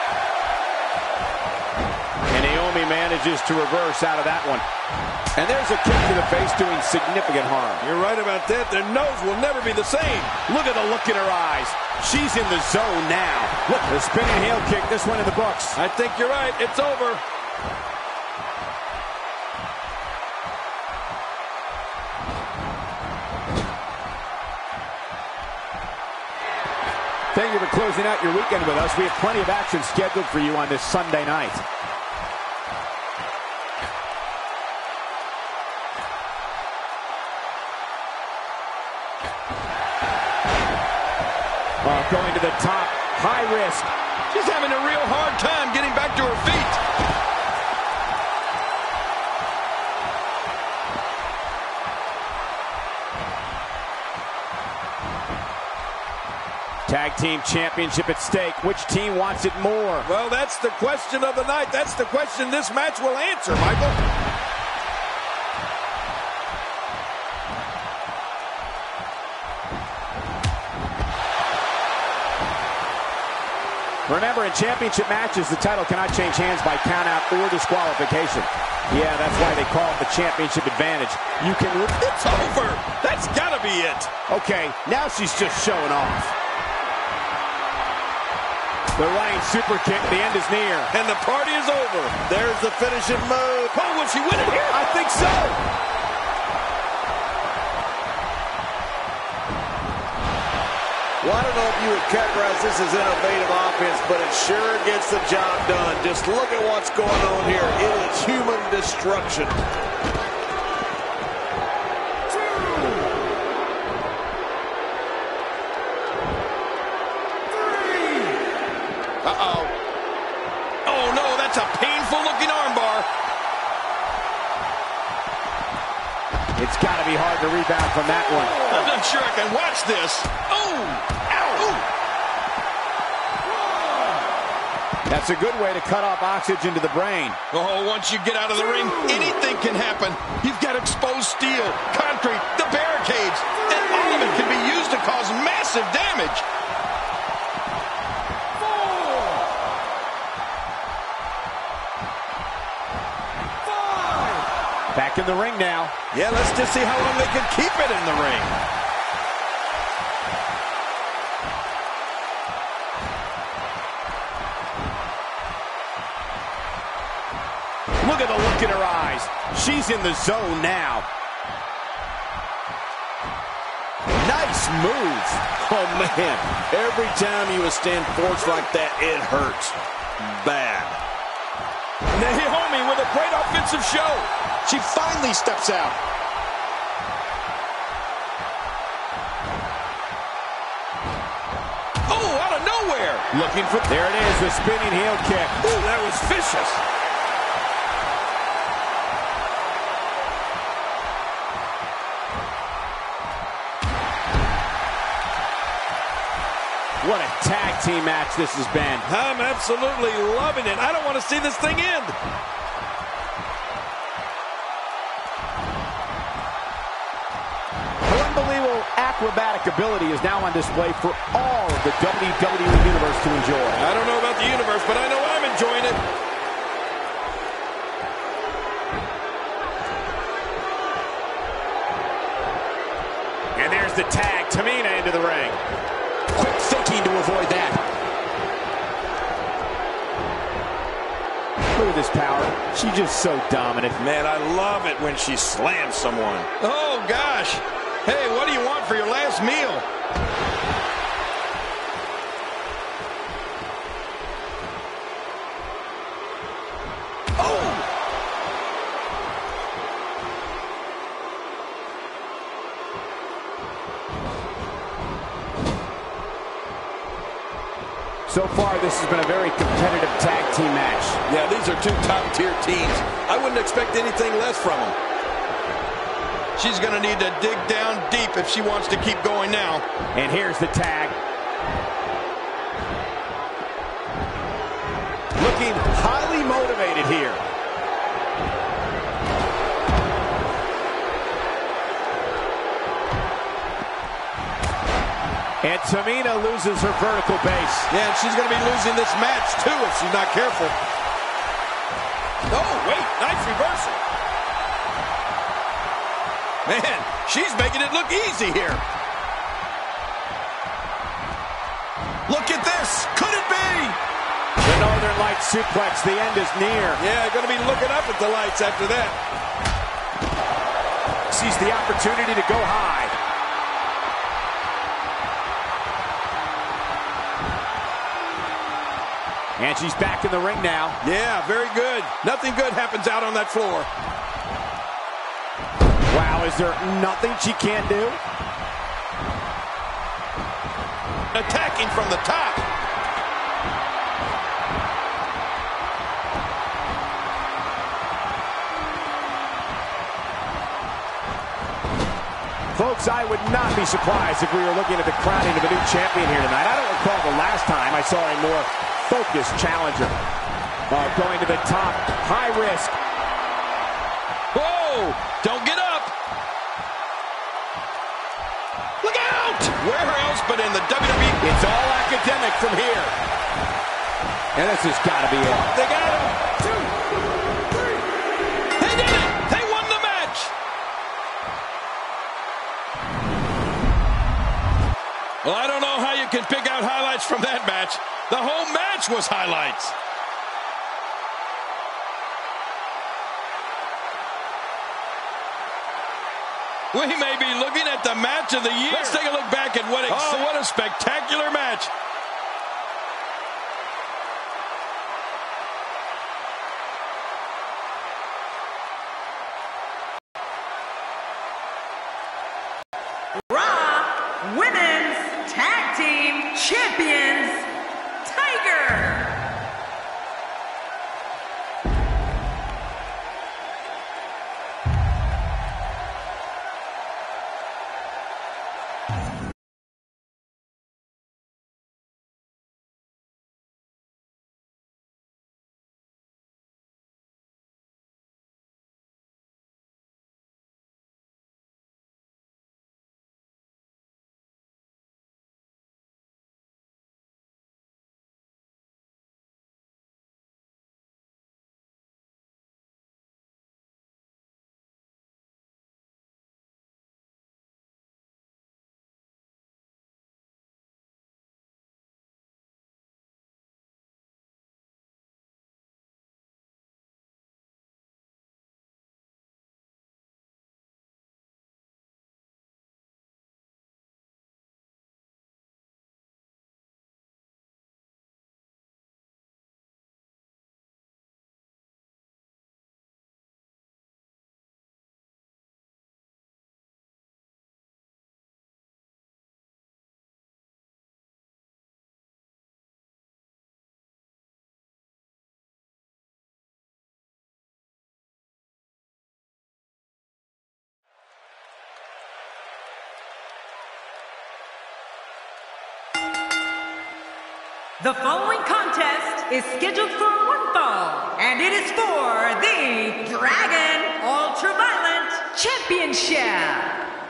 And Naomi manages to reverse out of that one. And there's a kick to the face doing significant harm. You're right about that. Their nose will never be the same. Look at the look in her eyes. She's in the zone now. Look, the spinning heel kick, this one in the books. I think you're right. It's over. Thank you for closing out your weekend with us. We have plenty of action scheduled for you on this Sunday night. Going to the top, high risk. She's having a real hard time getting back to her feet. Tag team championship at stake. Which team wants it more? Well, that's the question of the night. That's the question this match will answer, Michael. Remember, in championship matches, the title cannot change hands by countout or disqualification. Yeah, that's why they call it the championship advantage. You can... It's over! That's gotta be it! Okay, now she's just showing off. The running super kick, the end is near. And the party is over. There's the finishing move. Oh, will she win it here? I think so! Well, I don't know if you would categorize this as innovative offense, but it sure gets the job done. Just look at what's going on here. It is human destruction. Uh-oh. Oh, no, that's a painful-looking armbar. It's got to be hard to rebound from that one. I'm not sure I can watch this. Oh! Ow! That's a good way to cut off oxygen to the brain. Oh, once you get out of the ring, anything can happen. You've got exposed steel, concrete, the barricades, and all of it can be used to cause massive damage. Back in the ring now. Yeah, let's just see how long they can keep it in the ring. Look at the look in her eyes. She's in the zone now. Nice move. Oh, man. Every time you withstand force like that, it hurts bad. Naomi with a great offensive show. She finally steps out. Oh, out of nowhere. Looking for, there it is, the spinning heel kick. Ooh, that was vicious. What a tag team match this has been. I'm absolutely loving it. I don't want to see this thing end. Her unbelievable acrobatic ability is now on display for all of the WWE Universe to enjoy. I don't know about the universe, but I know I'm enjoying it. And there's the tag. Tamina into the ring. Quick thinking to avoid that. Look at this power. She's just so dominant. Man, I love it when she slams someone. Oh, gosh. Hey, what do you want for your last meal? Oh! So far, this has been a very competitive tag team match. Yeah, these are two top-tier teams. I wouldn't expect anything less from them. She's going to need to dig down deep if she wants to keep going now. And here's the tag. Looking highly motivated here. And Tamina loses her vertical base. Yeah, and she's going to be losing this match, too, if she's not careful. Oh, wait, nice reversal. Man, she's making it look easy here. Look at this. Could it be? The Northern Lights suplex. The end is near. Yeah, going to be looking up at the lights after that. Sees the opportunity to go high. And she's back in the ring now. Yeah, very good. Nothing good happens out on that floor. Wow, is there nothing she can't do? Attacking from the top. Folks, I would not be surprised if we were looking at the crowning of a new champion here tonight. I don't recall the last time I saw a more focused challenger. Going to the top, high risk. Whoa! Don't get up! Look out! Where else but in the WWE? It's all academic from here. And this has got to be it. They got him! 2, 3. They did it! They won the match! Well, I don't know how you can pick out highlights from that match. The whole match was highlights. We may be looking at the match of the year. Let's take a look back at what a spectacular match. Raw Women's Tag Team Champions, Tiger. The following contest is scheduled for one fall, and it is for the Dragon Ultraviolet Championship.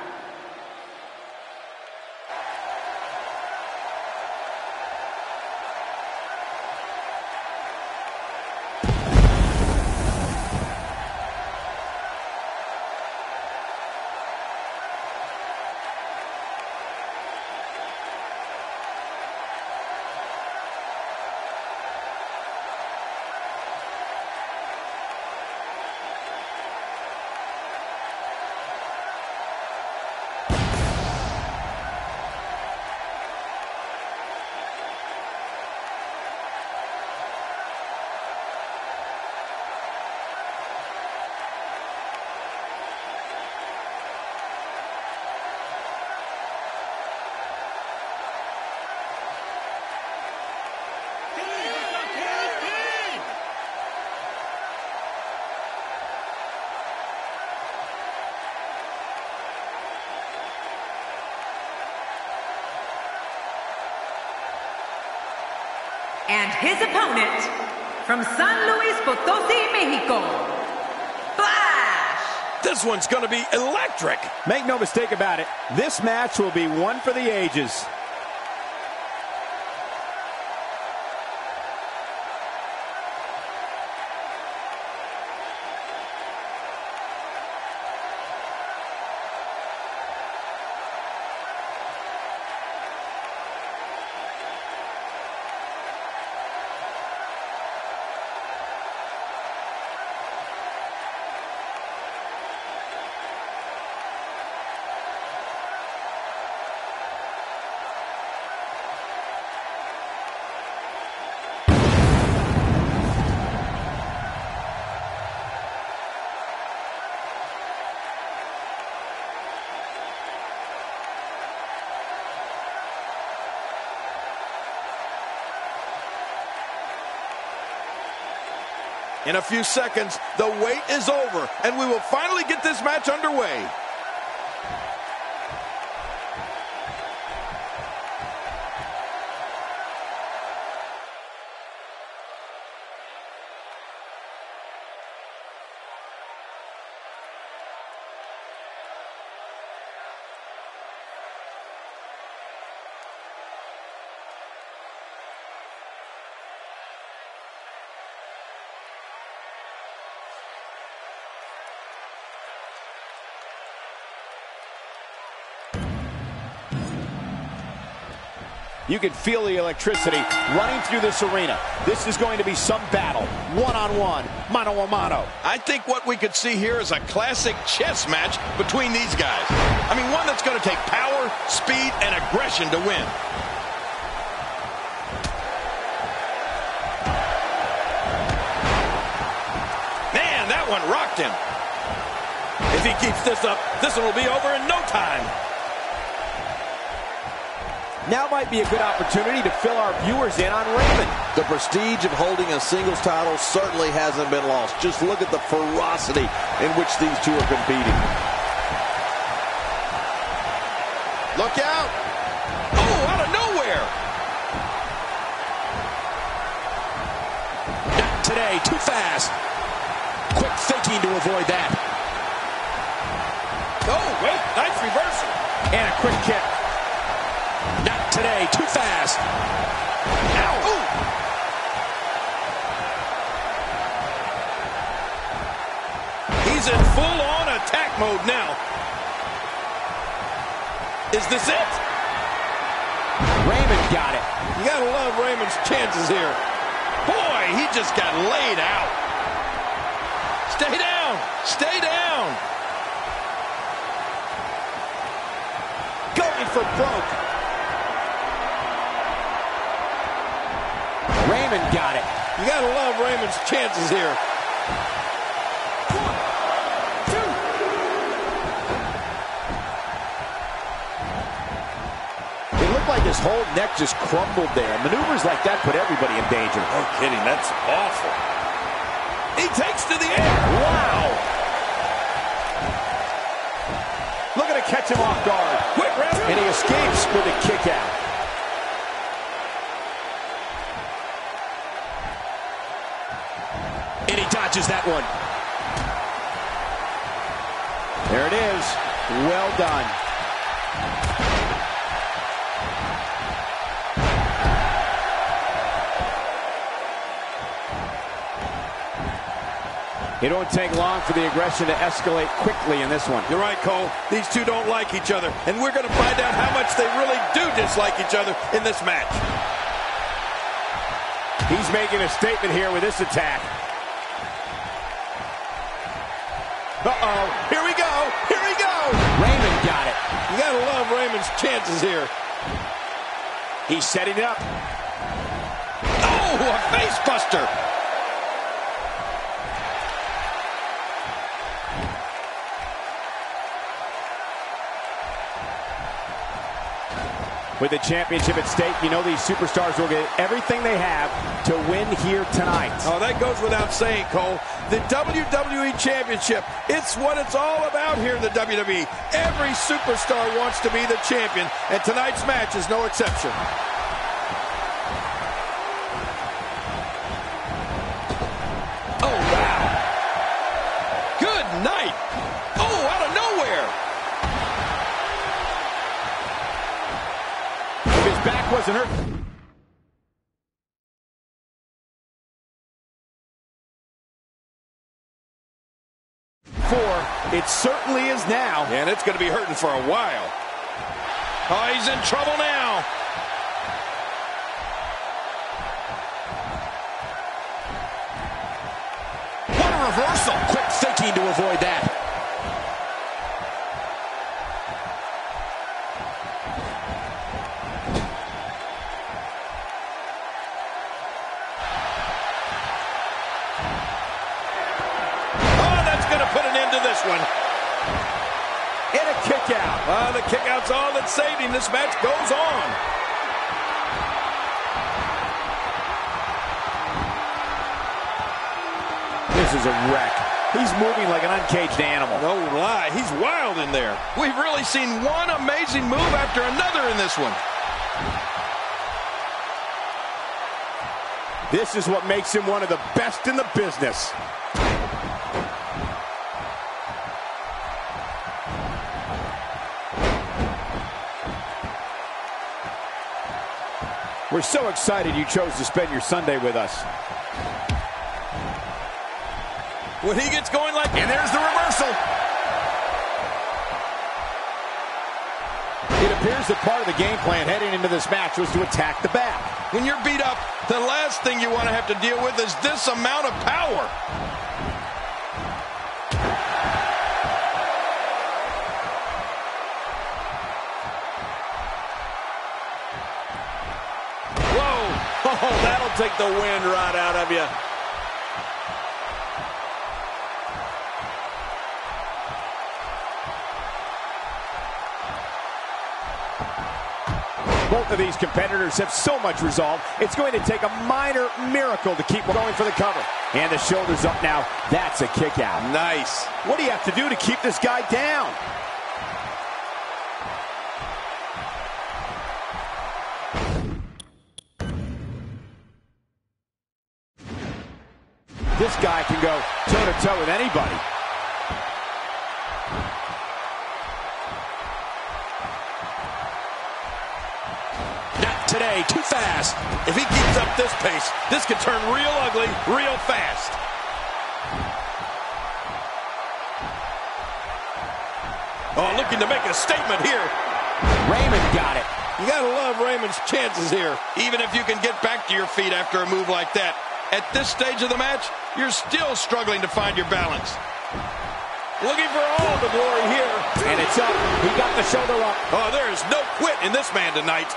And his opponent, from San Luis Potosi, Mexico, Flash! This one's going to be electric. Make no mistake about it, this match will be one for the ages. In a few seconds, the wait is over, and we will finally get this match underway. You can feel the electricity running through this arena. This is going to be some battle. One-on-one, mano-a-mano. I think what we could see here is a classic chess match between these guys. I mean, one that's going to take power, speed, and aggression to win. Man, that one rocked him. If he keeps this up, this one will be over in no time. Now might be a good opportunity to fill our viewers in on Raymond. The prestige of holding a singles title certainly hasn't been lost. Just look at the ferocity in which these two are competing. Look out! Oh, out of nowhere! Not today, too fast. Quick thinking to avoid that. Oh, wait, nice reversal. And a quick kick. Not today, too fast. Ow! Ooh. He's in full-on attack mode now. Is this it? Raymond got it. You gotta love Raymond's chances here. Boy, he just got laid out. Stay down! Stay down! Going for broke. Raymond got it. You gotta love Raymond's chances here. 1, 2. It looked like his whole neck just crumbled there. Maneuvers like that put everybody in danger. No kidding, that's awful. He takes to the air. Wow. Looking to catch him off guard. Quick ref. And he escapes with a kick out. catches that one. There it is. Well done. It won't take long for the aggression to escalate quickly in this one. You're right, Cole. These two don't like each other, and we're going to find out how much they really do dislike each other in this match. He's making a statement here with this attack. Uh-oh. Here we go. Here we go. Raymond got it. You got to love Raymond's chances here. He's setting it up. Oh, a face buster. With the championship at stake, you know these superstars will get everything they have to win here tonight. Oh, that goes without saying, Cole. The WWE Championship, it's what it's all about here in the WWE. Every superstar wants to be the champion, and tonight's match is no exception. Oh, wow. Good night. Oh, out of nowhere. His back wasn't hurt. It certainly is now. And it's going to be hurting for a while. Oh, he's in trouble now. What a reversal. Quick thinking to avoid that. One. And a kick out. The kick out's all that saved him. This match goes on. This is a wreck. He's moving like an uncaged animal. No lie. He's wild in there. We've really seen one amazing move after another in this one. This is what makes him one of the best in the business. We're so excited you chose to spend your Sunday with us. When he gets going like... And there's the reversal. It appears that part of the game plan heading into this match was to attack the back. When you're beat up, the last thing you want to have to deal with is this amount of power. Oh, that'll take the wind right out of you. Both of these competitors have so much resolve, it's going to take a minor miracle to keep going for the cover. And the shoulder's up now. That's a kick out. Nice. What do you have to do to keep this guy down? This guy can go toe-to-toe with anybody. Not today, too fast. If he keeps up this pace, this could turn real ugly real fast. Oh, looking to make a statement here. Raymond got it. You gotta love Raymond's chances here. Even if you can get back to your feet after a move like that, at this stage of the match, you're still struggling to find your balance. Looking for all the glory here. And it's up. He got the shoulder up. Oh, there is no quit in this man tonight.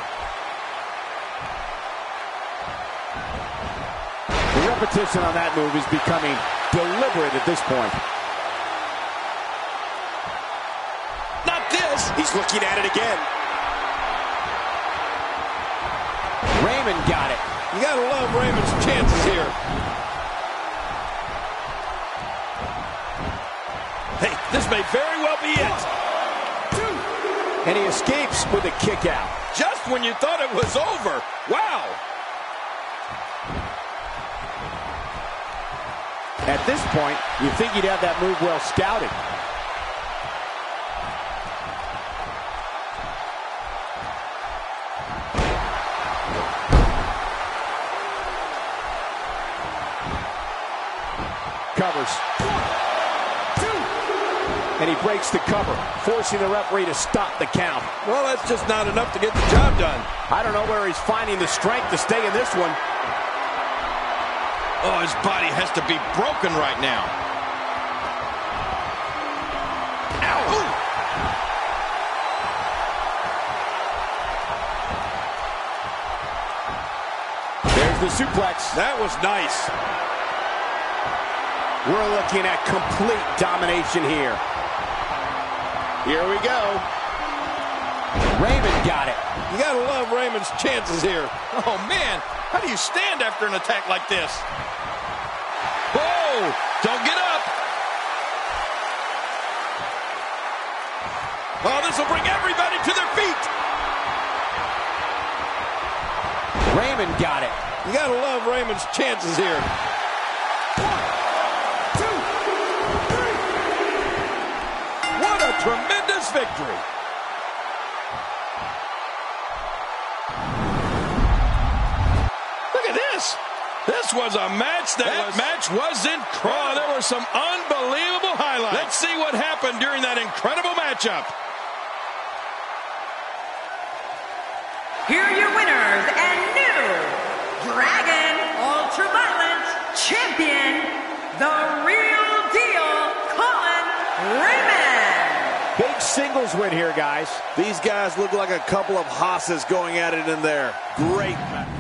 The repetition on that move is becoming deliberate at this point. Not this. He's looking at it again. Raymond got it. You gotta love Raymond's chances here. Hey, this may very well be it. And he escapes with a kick out. Just when you thought it was over. Wow. At this point, you think he'd have that move well scouted. Covers. 1, 2. And he breaks the cover, forcing the referee to stop the count. Well, that's just not enough to get the job done. I don't know where he's finding the strength to stay in this one. Oh, his body has to be broken right now. Ow! Ooh. There's the suplex. That was nice. We're looking at complete domination here. Here we go. Raymond got it. You gotta love Raymond's chances here. Oh, man. How do you stand after an attack like this? Whoa! Don't get up. Oh, this will bring everybody to their feet. Raymond got it. You gotta love Raymond's chances here. 1, 2, 3. What a tremendous victory. Look at this. This was a match that match was incredible. Oh, there were some unbelievable highlights. Let's see what happened during that incredible matchup. Here are your winners and new Dragon Ultraviolet Champion, the real deal, Colin Raymond. Big singles win here, guys. These guys look like a couple of hosses going at it in there. Great match.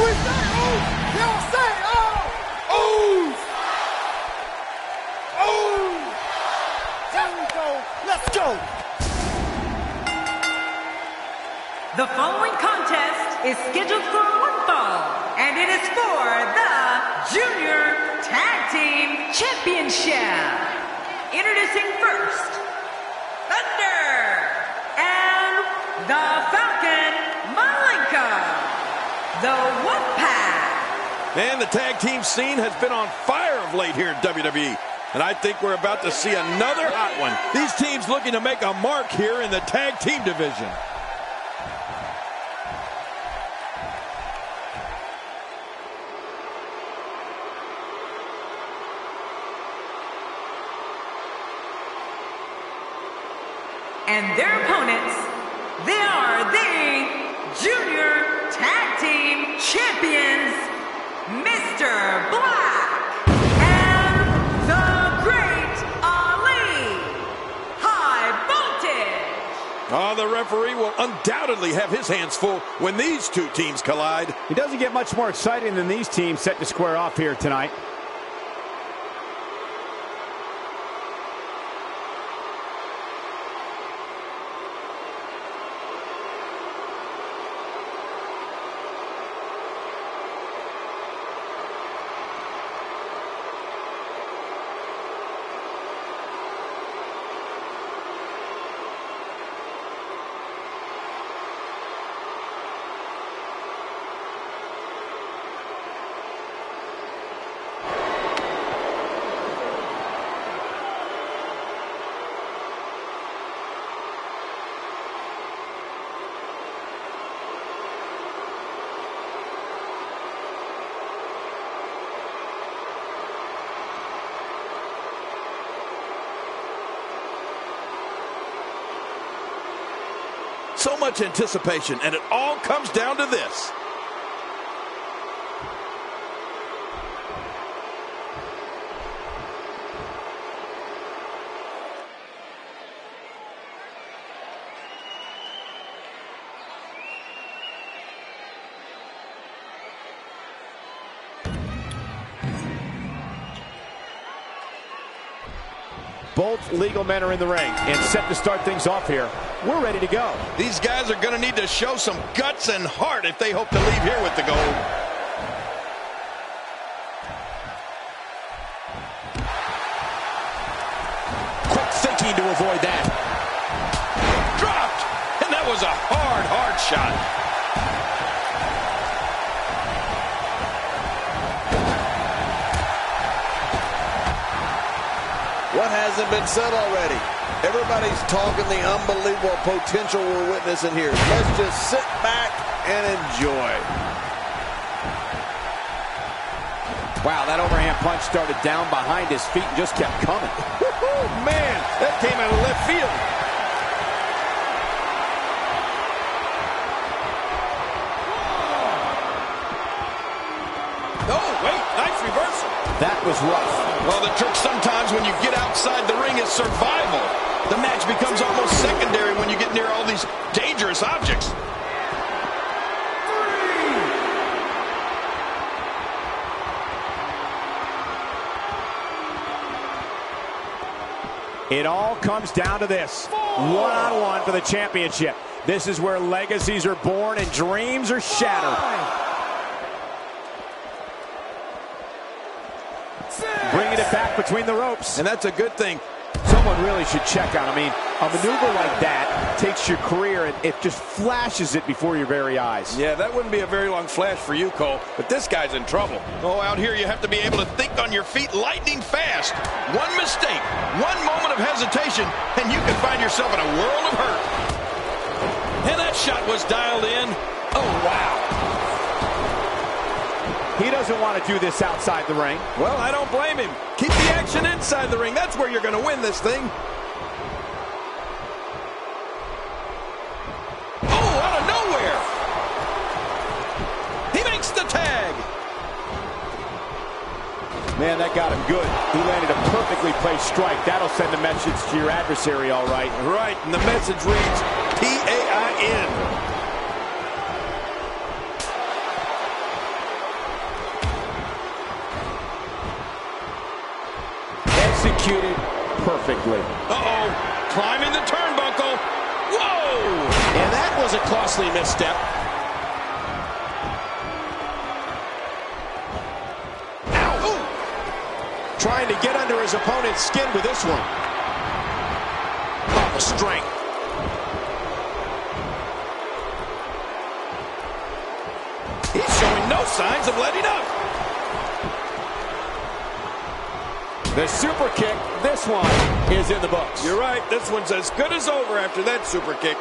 Let's go. The following contest is scheduled for one fall, and it is for the Junior Tag Team Championship. Introducing first, Thunder and the Falcon Malenko, the Wolfpack. And the tag team scene has been on fire of late here in WWE. And I think we're about to see another hot one. These teams looking to make a mark here in the tag team division. And their opponents, they are the Junior Tag Team Champions, Mr. Black and the Great Ali. High Voltage. Oh, the referee will undoubtedly have his hands full when these two teams collide. It doesn't get much more exciting than these teams set to square off here tonight. So much anticipation, and it all comes down to this. Both legal men are in the ring and set to start things off here. We're ready to go. These guys are going to need to show some guts and heart if they hope to leave here with the gold. Quick thinking to avoid that. Dropped! And that was a hard shot. What hasn't been said already? Everybody's talking the unbelievable potential we're witnessing here. Let's just sit back and enjoy. Wow, that overhand punch started down behind his feet and just kept coming. Man, that came out of left field. Oh, wait, nice reversal. That was rough. Well, the trick sometimes when you get outside the ring is survival. The match becomes almost secondary when you get near all these dangerous objects. It all comes down to this. One-on-one for the championship. This is where legacies are born and dreams are shattered. Bringing it back between the ropes. And that's a good thing. Someone really should check out. I mean, a maneuver like that takes your career and it just flashes it before your very eyes. Yeah, that wouldn't be a very long flash for you, Cole, but this guy's in trouble. Oh, out here you have to be able to think on your feet lightning fast. One mistake, one moment of hesitation, and you can find yourself in a world of hurt. And that shot was dialed in. Oh, wow. He doesn't want to do this outside the ring. Well, I don't blame him. Keep the action inside the ring. That's where you're going to win this thing. Oh, out of nowhere. He makes the tag. Man, that got him good. He landed a perfectly placed strike. That'll send a message to your adversary, all right. Right, and the message reads P-A-I-N. executed perfectly. Uh-oh, climbing the turnbuckle. Whoa! And that was a costly misstep. Ow! Ooh. Trying to get under his opponent's skin with this one. Oh, the strength. He's showing no signs of letting up. The super kick, this one is in the books. You're right, this one's as good as over after that super kick.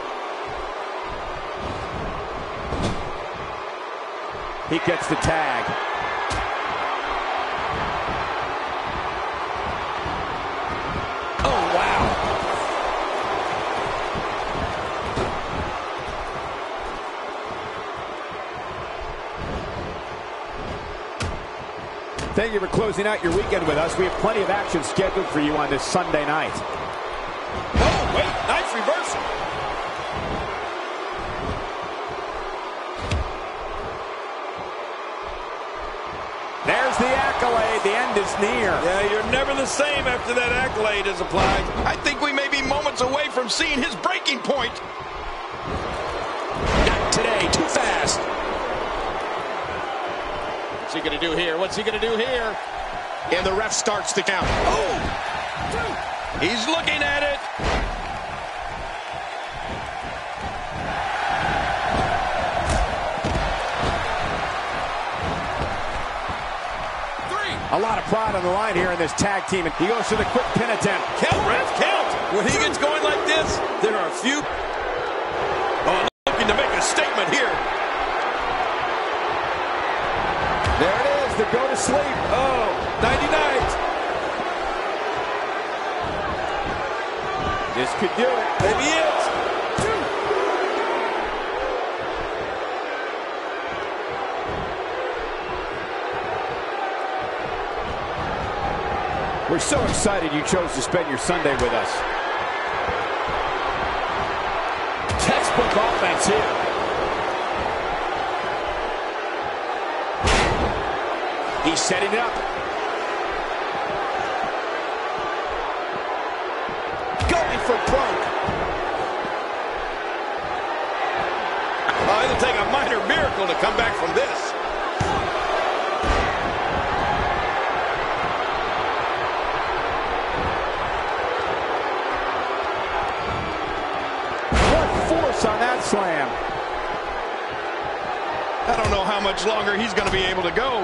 He gets the tag. Oh, wow. Thank you for closing out your weekend with us. We have plenty of action scheduled for you on this Sunday night. Oh, wait, nice reversal. There's the accolade. The end is near. Yeah, you're never the same after that accolade is applied. I think we may be moments away from seeing his breaking point. Not today, too fast. What's he going to do here? What's he going to do here? And the ref starts the count. Oh! He's looking at it. A lot of pride on the line here in this tag team. And he goes to the quick pin attempt. Count, ref, count. When he gets going like this, there are a few. Oh, looking to make a statement here. There it is, the go to sleep. Oh, 99. This could do it. Maybe it. We're so excited you chose to spend your Sunday with us. Textbook offense here. He's setting it up. Going for broke. Oh, it'll take a minor miracle to come back from this. On that slam. I don't know how much longer he's going to be able to go.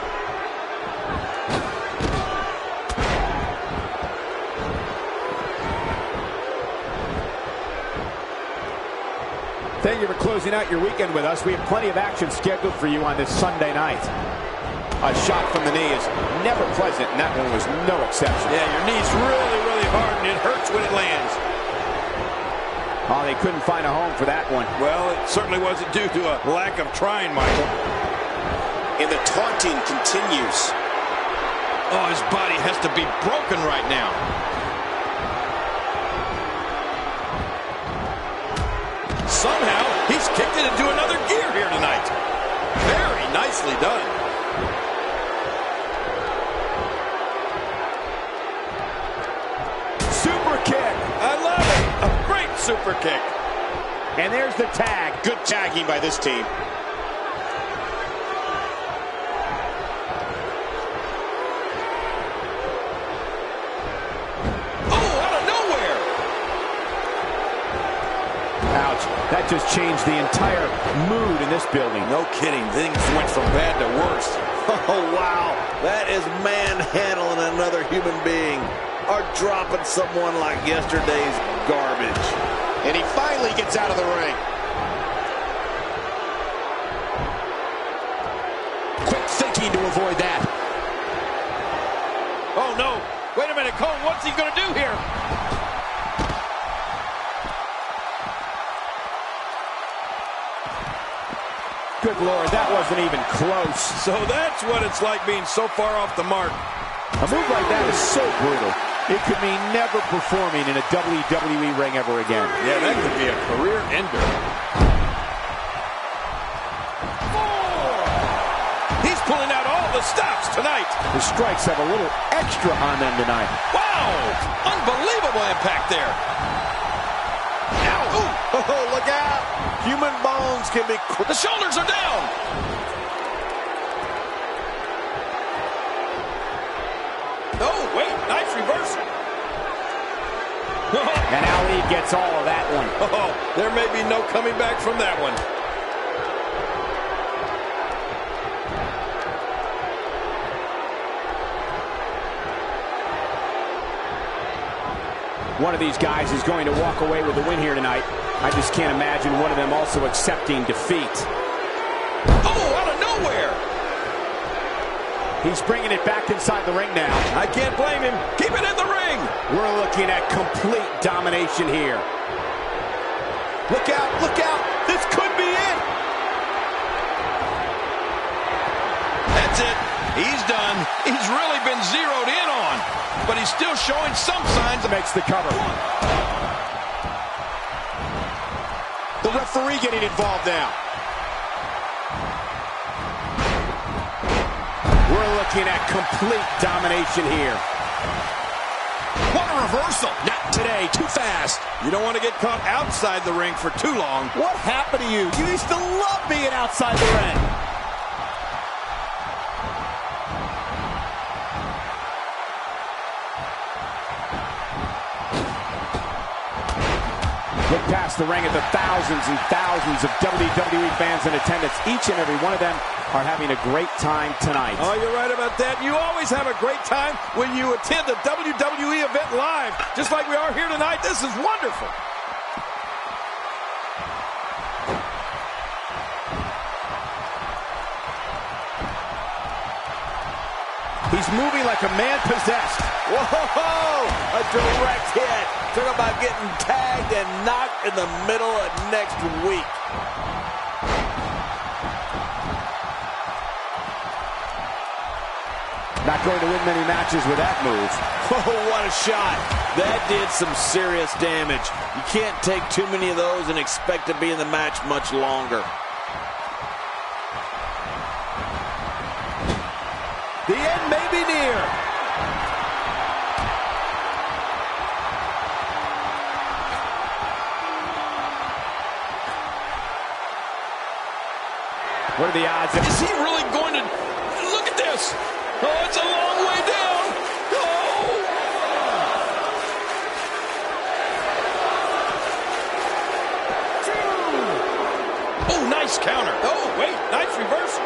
Thank you for closing out your weekend with us. We have plenty of action scheduled for you on this Sunday night. A shot from the knee is never pleasant, and that one was no exception. Yeah, your knee's really, really hard, and it hurts when it lands. Oh, they couldn't find a home for that one. Well, it certainly wasn't due to a lack of trying, Michael. And the taunting continues. Oh, his body has to be broken right now. Somehow, he's kicked it into another gear here tonight. Very nicely done. Super kick. I love it. A great super kick. And there's the tag. Good tagging by this team. Oh, out of nowhere. Ouch. That just changed the entire mood in this building. No kidding. Things went from bad to worse. Oh, wow. That is manhandling another human being. Or dropping someone like yesterday's garbage. And he finally gets out of the ring. Quick thinking to avoid that. Oh, no. Wait a minute, Cole. What's he going to do here? Good Lord, that wasn't even close. So that's what it's like being so far off the mark. A move like that is so brutal. It could mean never performing in a WWE ring ever again. Yeah, that could be a career ender. 4. He's pulling out all the the stops tonight. The strikes have a little extra on them tonight. Wow! Unbelievable impact there. Ow! Oh, look out! Human bones can be... The shoulders are down. Oh, wait. Nice reversal. And Ali gets all of that one. Oh, there may be no coming back from that one. One of these guys is going to walk away with the win here tonight. I just can't imagine one of them also accepting defeat. Oh, out of nowhere. He's bringing it back inside the ring now. I can't blame him. Keep it in the ring. We're looking at complete domination here. Look out, look out. This could be it. That's it. He's done. He's really been zeroed in on, but he's still showing some signs. Makes the cover. The referee getting involved now. We're looking at complete domination here. What a reversal. Not today. Too fast. You don't want to get caught outside the ring for too long. What happened to you? You used to love being outside the ring. Look past the ring at the thousands and thousands of WWE fans in attendance. Each and every one of them are having a great time tonight. Oh, you're right about that. You always have a great time when you attend a WWE event live, just like we are here tonight. This is wonderful. He's moving like a man possessed. Whoa! A direct hit. Talk about getting tagged and knocked in the middle of next week. Not going to win many matches with that move. Oh, what a shot. That did some serious damage. You can't take too many of those and expect to be in the match much longer. The end may be near. What are the odds? Is he really going to... Look at this. Oh, it's a long way down. Oh. Oh, nice counter. Oh, wait. Nice reversal.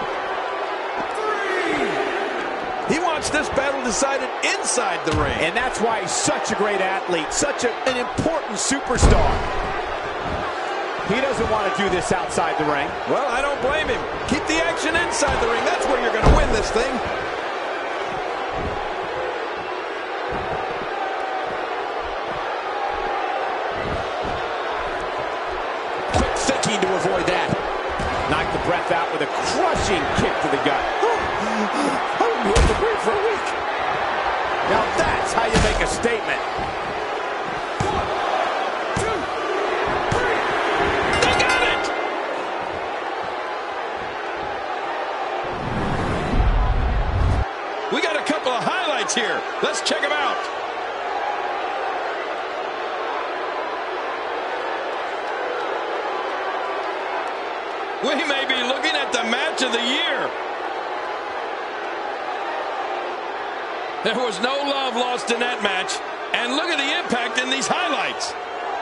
3. He wants this battle decided inside the ring. And that's why he's such a great athlete, such an important superstar. He doesn't want to do this outside the ring. Well, I don't blame him. Keep the action inside the ring. That's where you're going to win this thing. Quick thinking to avoid that. Knock the breath out with a crushing kick to the gut. I won't be able to breathe for a week. Now that's how you make a statement. We got a couple of highlights here. Let's check them out. We may be looking at the match of the year. There was no love lost in that match. And look at the impact in these highlights.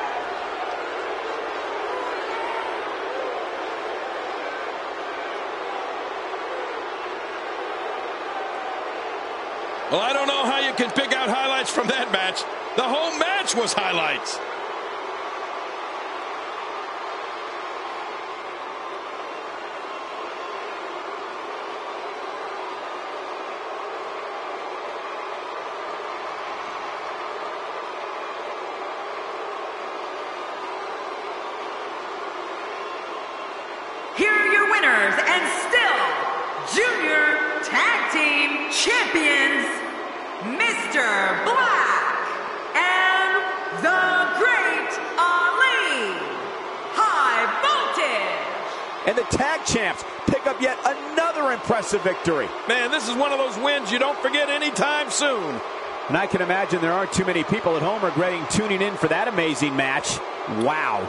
Well, I don't know how you can pick out highlights from that match. The whole match was highlights. Here are your winners and still Junior Tag Team Champions, Mr. Black and the Great Ali. High Voltage. And the tag champs pick up yet another impressive victory. Man, this is one of those wins you don't forget anytime soon. And I can imagine there aren't too many people at home regretting tuning in for that amazing match. Wow.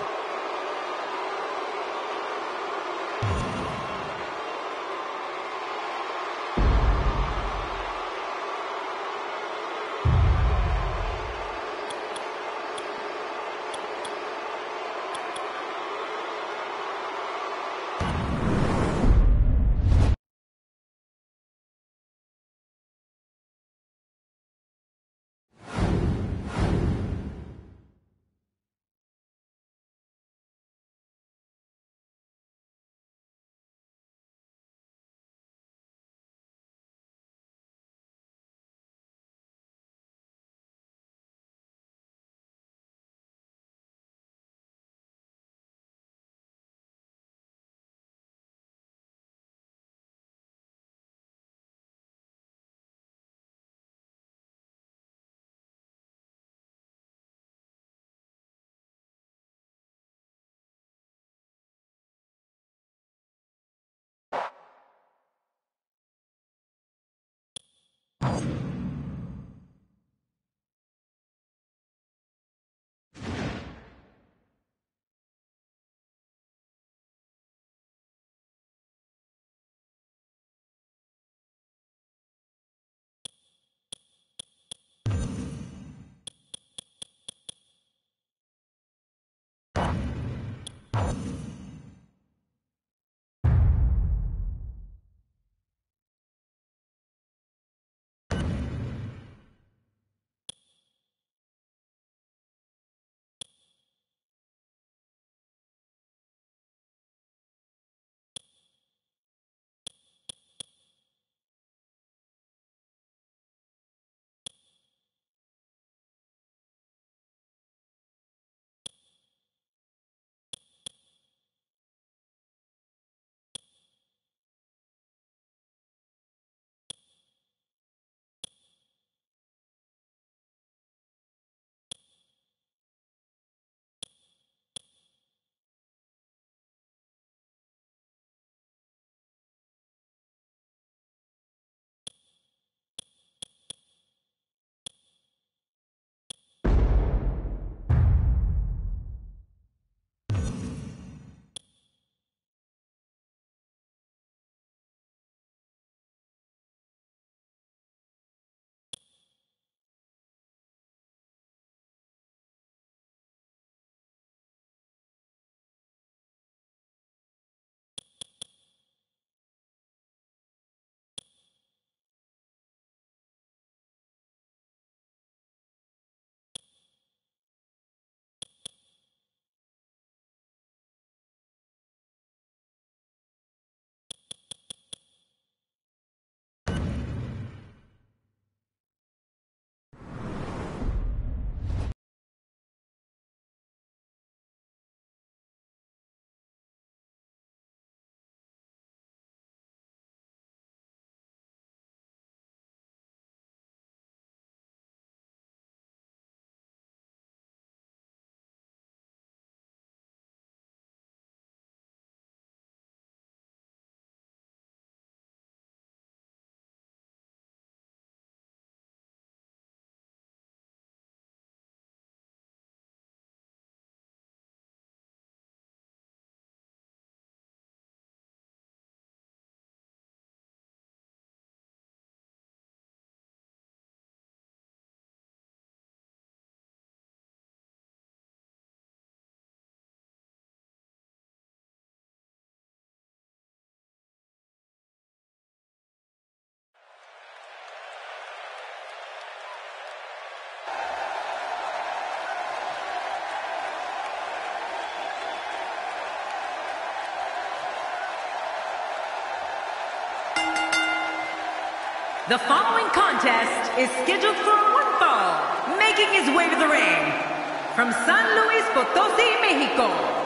The following contest is scheduled for one fall, making his way to the ring. From San Luis Potosi, Mexico,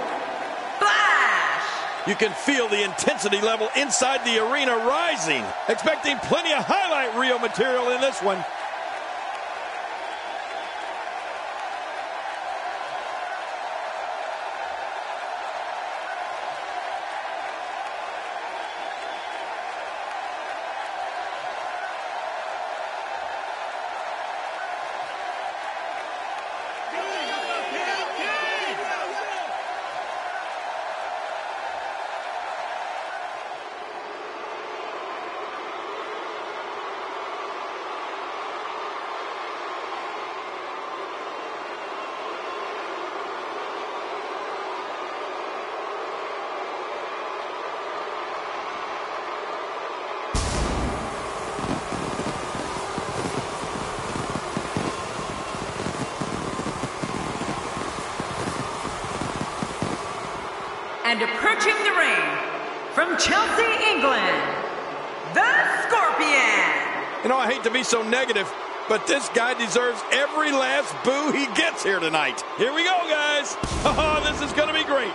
Flash! You can feel the intensity level inside the arena rising. Expecting plenty of highlight reel material in this one. And approaching the ring, from Chelsea, England, the Scorpion. You know, I hate to be so negative, but this guy deserves every last boo he gets here tonight. Here we go, guys. Oh, this is going to be great.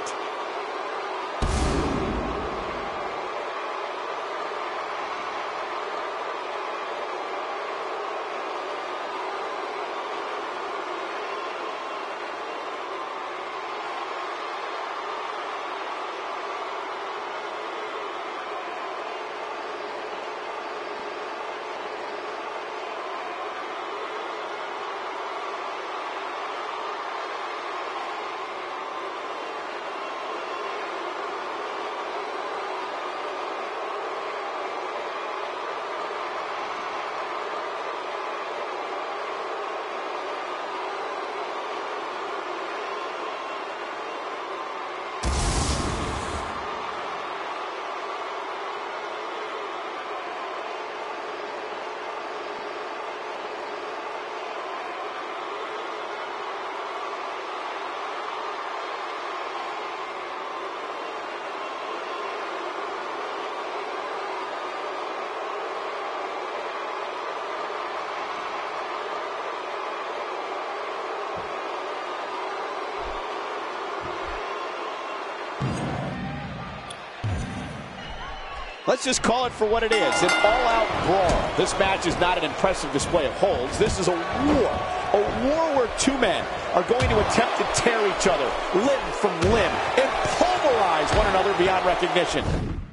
Let's just call it for what it is, an all-out brawl. This match is not an impressive display of holds. This is a war where two men are going to attempt to tear each other limb from limb and pulverize one another beyond recognition.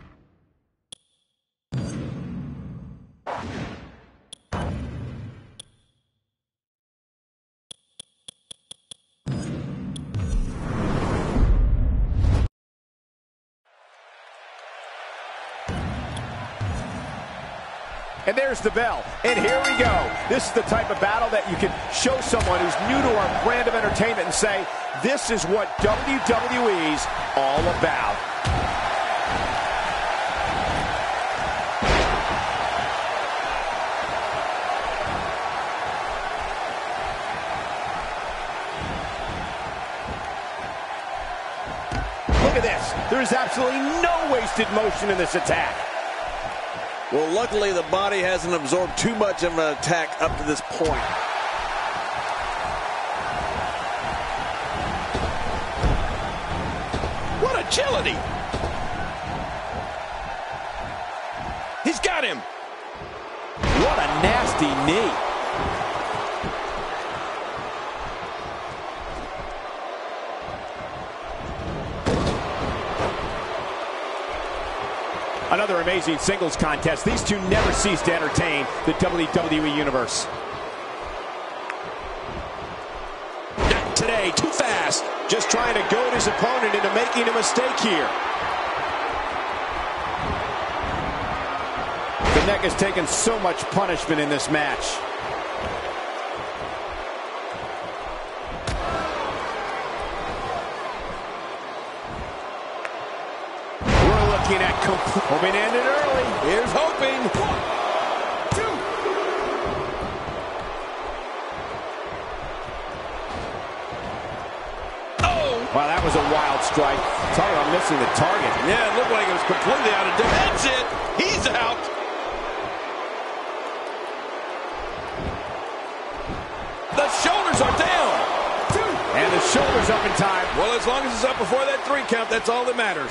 And there's the bell. And here we go. This is the type of battle that you can show someone who's new to our brand of entertainment and say, this is what WWE's all about. Look at this. There is absolutely no wasted motion in this attack. Well, luckily the body hasn't absorbed too much of an attack up to this point. What agility! He's got him! What a nasty knee. Another amazing singles contest. These two never cease to entertain the WWE Universe. Not today, too fast. Just trying to goad his opponent into making a mistake here. The neck has taken so much punishment in this match. At hoping to end it early. Here's hoping. 1, 2. Oh! Wow, that was a wild strike. Talk about missing the target. Yeah, it looked like it was completely out of depth. That's it. He's out. The shoulders are down. 2. And the shoulders up in time. Well, as long as it's up before that 3 count, that's all that matters.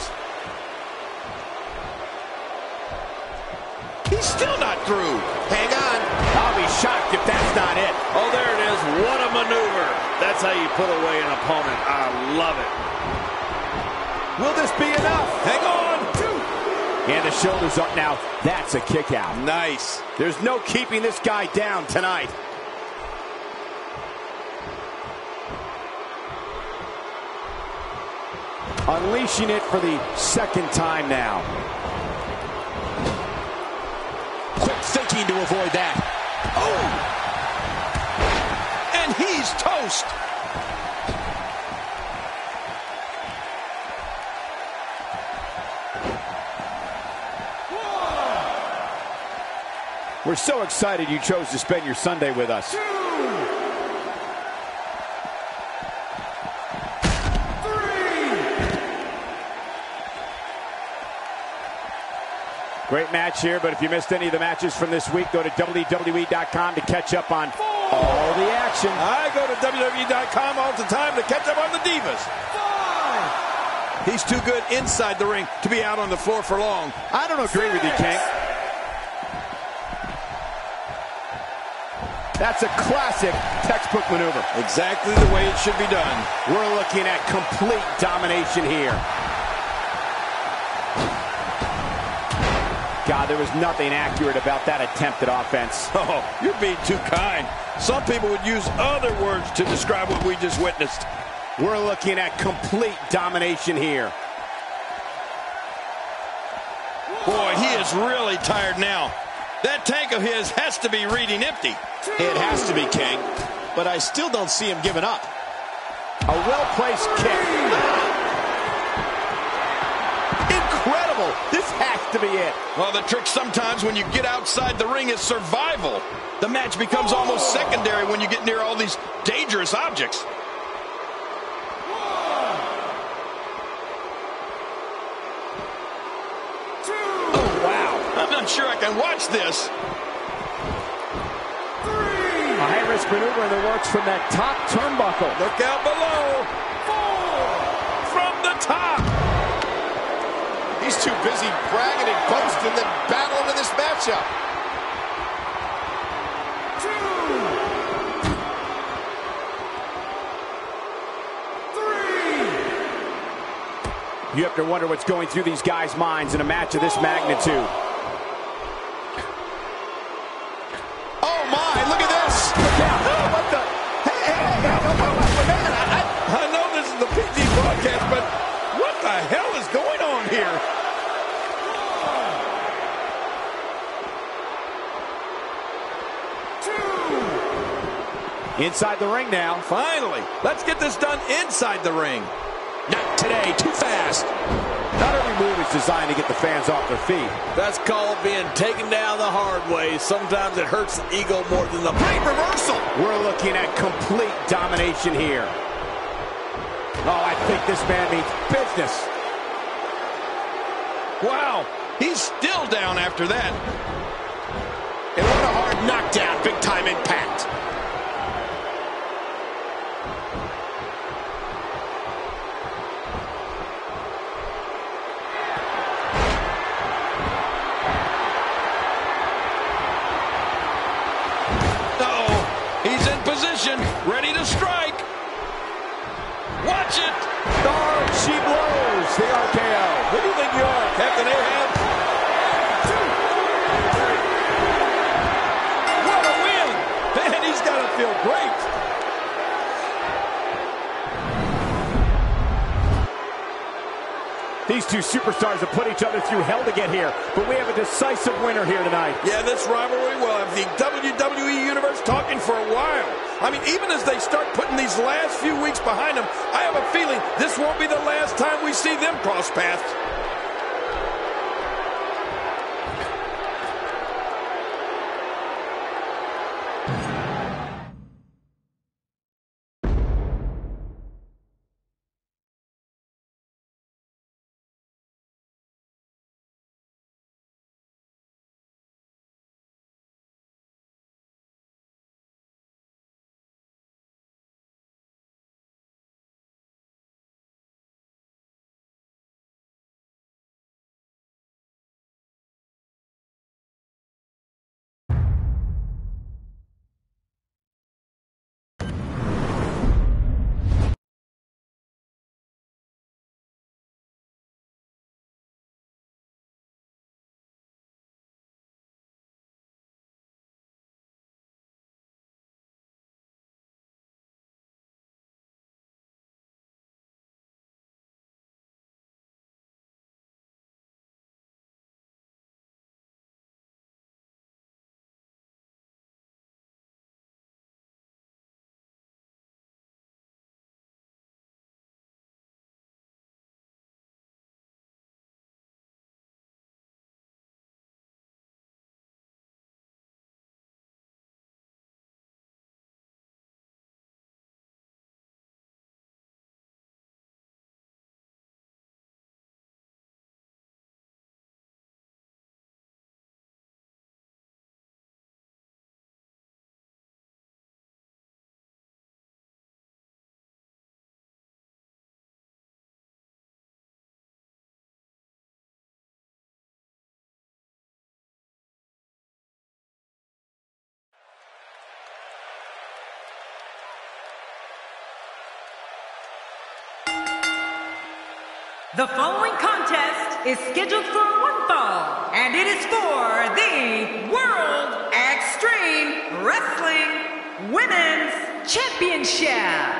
He's still not through. Hang on. I'll be shocked if that's not it. Oh, there it is. What a maneuver. That's how you put away an opponent. I love it. Will this be enough? Hang on. 2. And the shoulders up now. That's a kick out. Nice. There's no keeping this guy down tonight. Unleashing it for the second time now. Quick thinking to avoid that. Oh! And he's toast. We're so excited you chose to spend your Sunday with us. 2. 3. Great match here, but if you missed any of the matches from this week, go to WWE.com to catch up on all the action. I go to WWE.com all the time to catch up on the Divas. He's too good inside the ring to be out on the floor for long. I don't agree with you, King. That's a classic textbook maneuver. Exactly the way it should be done. We're looking at complete domination here. God, there was nothing accurate about that attempted offense. Oh, you're being too kind. Some people would use other words to describe what we just witnessed. We're looking at complete domination here. Boy, he is really tired now. That tank of his has to be reading empty. It has to be, King. But I still don't see him giving up. A well-placed kick. Incredible. This has to be it. Well, the trick sometimes when you get outside the ring is survival. The match becomes almost secondary when you get near all these dangerous objects. Oh, wow. I'm not sure I can watch this. A high-risk maneuver in the works from that top turnbuckle. Look out below. From the top. He's too busy bragging and boasting than battling in this matchup. You have to wonder what's going through these guys' minds in a match of this magnitude. Oh, my. Look at this. Look out. Oh, what the? I know this is the PG broadcast, but what the hell is going on here? Inside the ring now. Finally, let's get this done inside the ring. Not today. Too fast. Not every move is designed to get the fans off their feet. That's called being taken down the hard way. Sometimes it hurts the ego more than the Great reversal. We're looking at complete domination here. Oh, I think this man means business. Wow, he's still down after that. And what a hard knockdown. Big time impact. Ready to strike. Watch it. Darn, she blows the RKO. Who do you think you are, Captain Ahab? What a win. Man, he's got to feel great. These two superstars have put each other through hell to get here, but we have a decisive winner here tonight. Yeah, this rivalry will have the WWE Universe talking for a while. I mean, even as they start putting these last few weeks behind them, I have a feeling this won't be the last time we see them cross paths. The following contest is scheduled for one fall, and it is for the World Extreme Wrestling Women's Championship.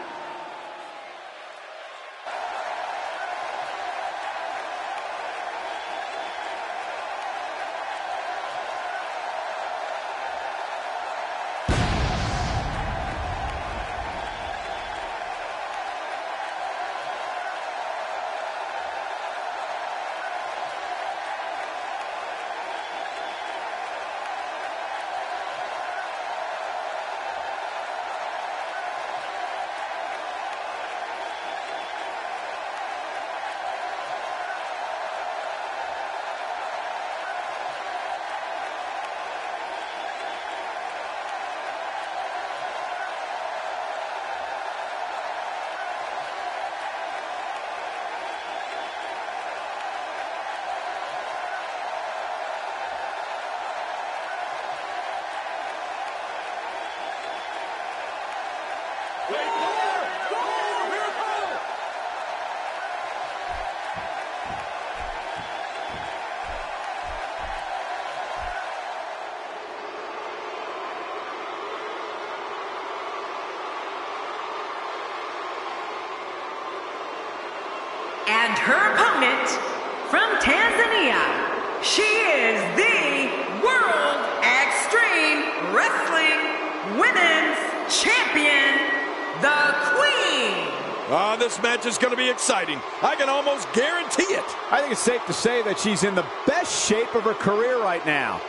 And her opponent from Tanzania, she is the World Extreme Wrestling Women's Champion, the Queen. This match is going to be exciting. I can almost guarantee it. I think it's safe to say that she's in the best shape of her career right now.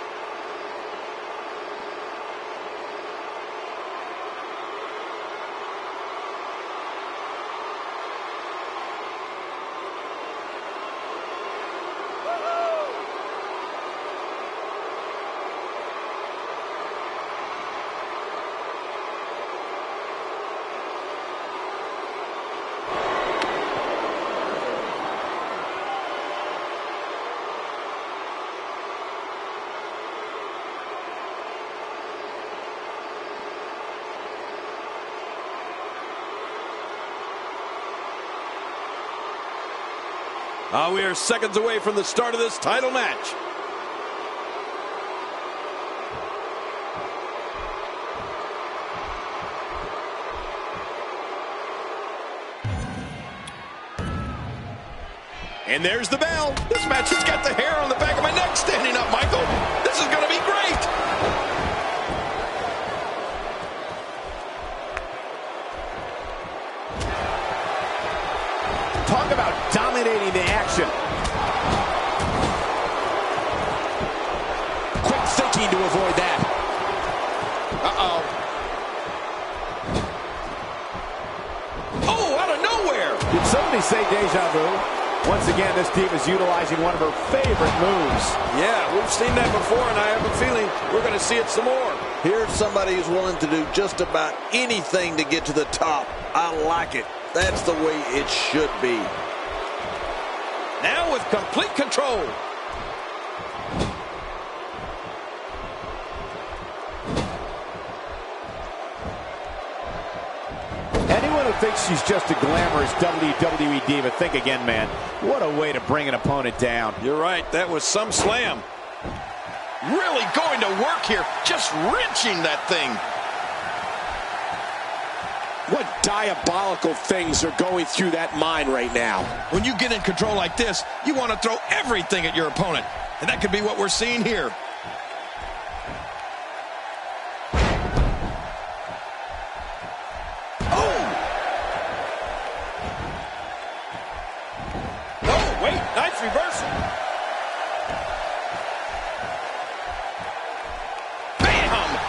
We are seconds away from the start of this title match. And there's the bell. This match has got the hair on the back of my neck standing up, Michael. This is going to be great. Talk about dominating the action. Quick thinking to avoid that. Uh-oh. Oh, out of nowhere. Did somebody say deja vu? Once again, this team is utilizing one of her favorite moves. Yeah, we've seen that before, and I have a feeling we're going to see it some more. Here's somebody who's willing to do just about anything to get to the top. I like it. That's the way it should be. Now with complete control. Anyone who thinks she's just a glamorous WWE diva, think again, man. What a way to bring an opponent down. You're right. That was some slam. Really going to work here. Just wrenching that thing. What diabolical things are going through that mind right now? When you get in control like this, you want to throw everything at your opponent. And that could be what we're seeing here. Oh, wait, nice reversal. Bam!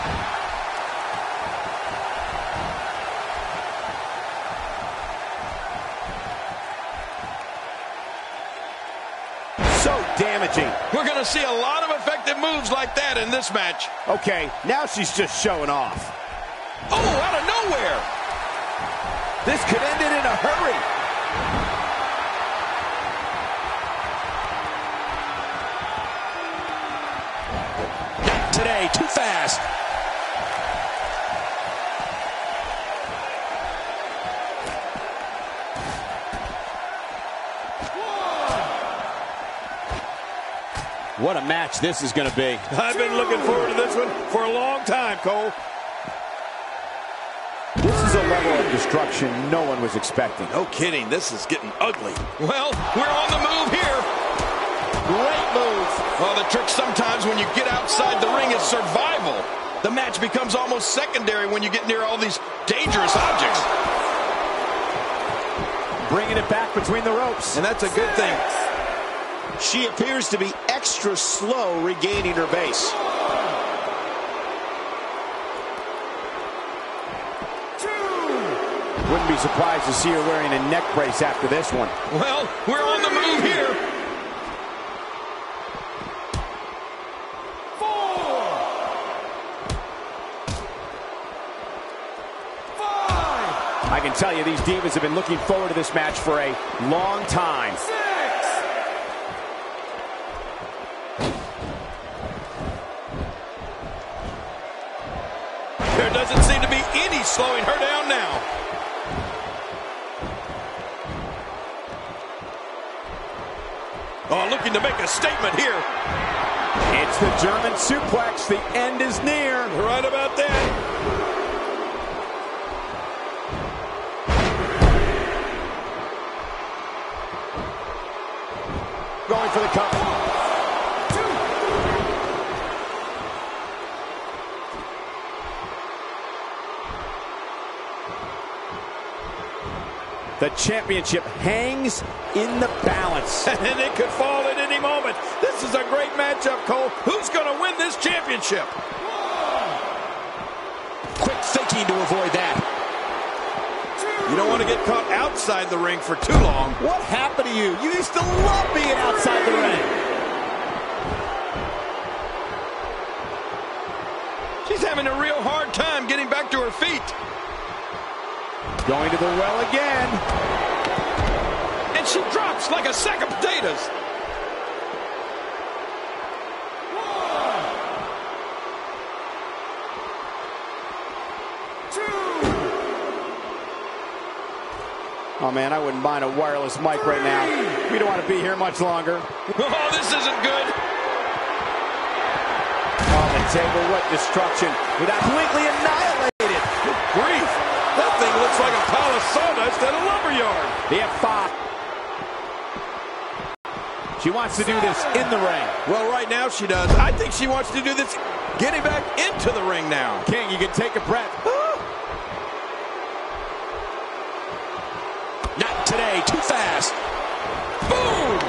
So damaging. We're going to see a lot of effective moves like that in this match. Okay, now she's just showing off. Oh, out of nowhere. This could end it in a hurry. Not today, too fast. What a match this is going to be. I've been looking forward to this one for a long time, Cole. This is a level of destruction no one was expecting. No kidding, this is getting ugly. Well, we're on the move here. Great move. Well, the trick sometimes when you get outside the ring is survival. The match becomes almost secondary when you get near all these dangerous objects. Bringing it back between the ropes. And that's a good thing. She appears to be extra slow regaining her base. Wouldn't be surprised to see her wearing a neck brace after this one. Well, we're on the move here. 4, 5. I can tell you these divas have been looking forward to this match for a long time. 6. There doesn't seem to be any slowing her down now. Oh, looking to make a statement here. It's the German suplex. The end is near. Right about that. Going for the cover. 2. The championship hangs in the balance. And it could fall at any moment. This is a great matchup, Cole. Who's going to win this championship? Quick thinking to avoid that. You don't want to get caught outside the ring for too long. What happened to you? You used to love being outside the ring. She's having a real hard time getting back to her feet. Going to the well again. And she drops like a sack of potatoes. 1, 2. Oh, man, I wouldn't mind a wireless mic right now. We don't want to be here much longer. Oh, this isn't good. On the table, what destruction. Without completely annihilated. Good grief. That thing looks like a pile of sawdust at a lumberyard. The F5. She wants to do this in the ring. Well, right now she does. I think she wants to do this getting back into the ring now. King, you can take a breath. Not today, too fast. Boom!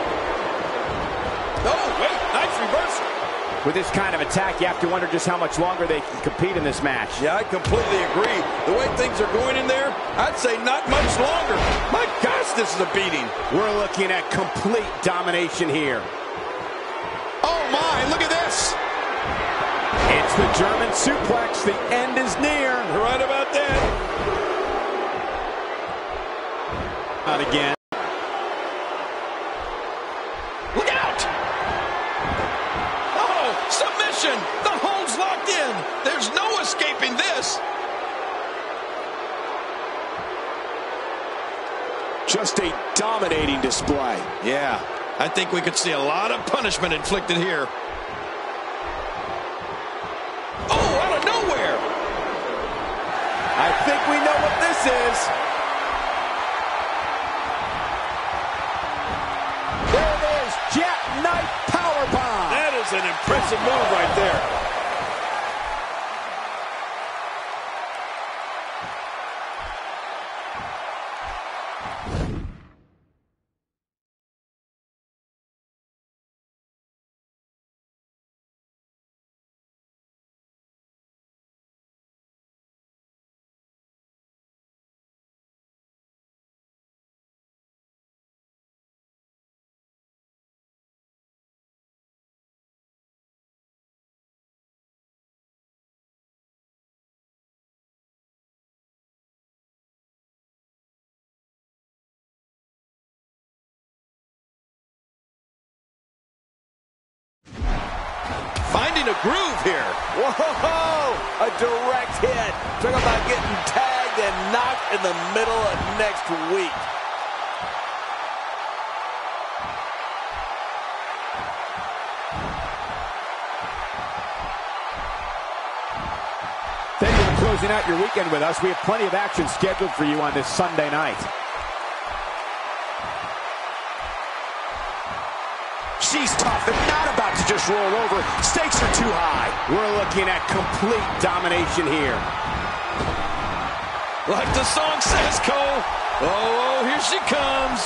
Oh, wait, nice reversal. With this kind of attack, you have to wonder just how much longer they can compete in this match. Yeah, I completely agree. The way things are going in there, I'd say not much longer. My gosh, this is a beating. We're looking at complete domination here. Oh my, look at this. It's the German suplex. The end is near. Right about that. Not again. Look out! Oh, submission! The hold's locked in. There's no escaping this. Just a dominating display. Yeah, I think we could see a lot of punishment inflicted here. Oh, out of nowhere! I think we know what this is. There it is, jackknife powerbomb. That is an impressive move right there. Finding a groove here. Whoa! A direct hit. Talk about getting tagged and knocked in the middle of next week. closing out your weekend with us. We have plenty of action scheduled for you on this Sunday night. She's tough and not about to just roll over. Stakes are too high. We're looking at complete domination here. Like the song says, Cole. Oh, here she comes.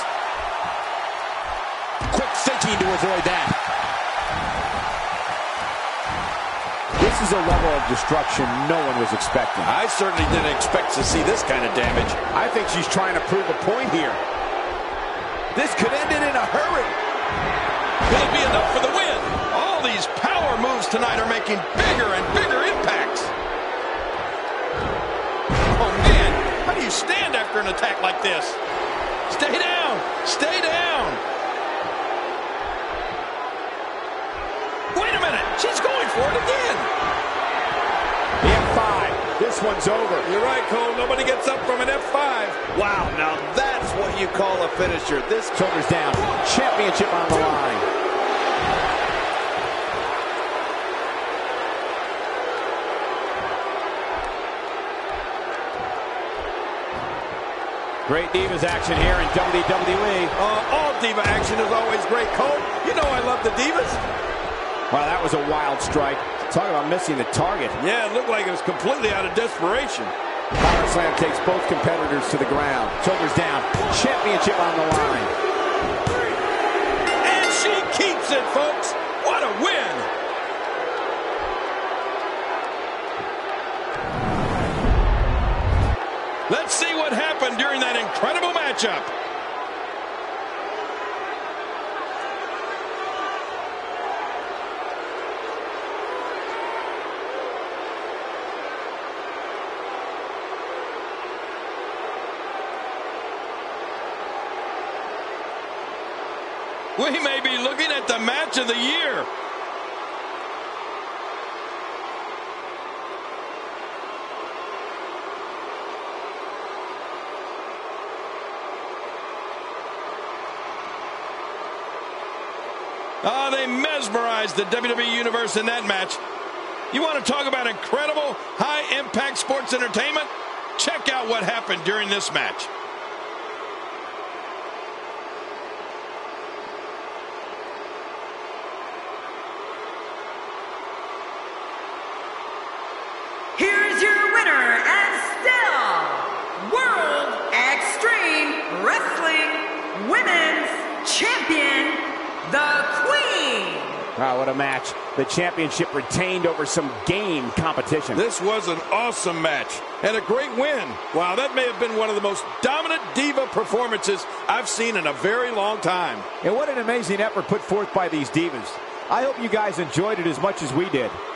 Quick thinking to avoid that. This is a level of destruction no one was expecting. I certainly didn't expect to see this kind of damage. I think she's trying to prove a point here. This could end it in a hurry. Will it be enough for the win? All these power moves tonight are making bigger and bigger impacts. Oh, man. How do you stand after an attack like this? Stay down. Stay down. Wait a minute. She's going for it again. The F5. This one's over. You're right, Cole. Nobody gets up from an F5. Wow, now that's what you call a finisher. This Shoulders down. Championship on the line. Great Divas action here in WWE. All Diva action is always great, Cole. You know I love the Divas. Wow, that was a wild strike. Talk about missing the target. Yeah, it looked like it was completely out of desperation. Power slam takes both competitors to the ground. Shoulders down. Championship on the line. And she keeps it, folks. What a win. Let's see what happened during that incredible matchup. We may be looking at the match of the year. They mesmerized the WWE Universe in that match. You want to talk about incredible, high-impact sports entertainment? Check out what happened during this match. Here's your winner and still World Extreme Wrestling Women's Champion, the Queen. Wow, what a match. The championship retained over some game competition. This was an awesome match and a great win. Wow, that may have been one of the most dominant Diva performances I've seen in a very long time. And what an amazing effort put forth by these Divas. I hope you guys enjoyed it as much as we did.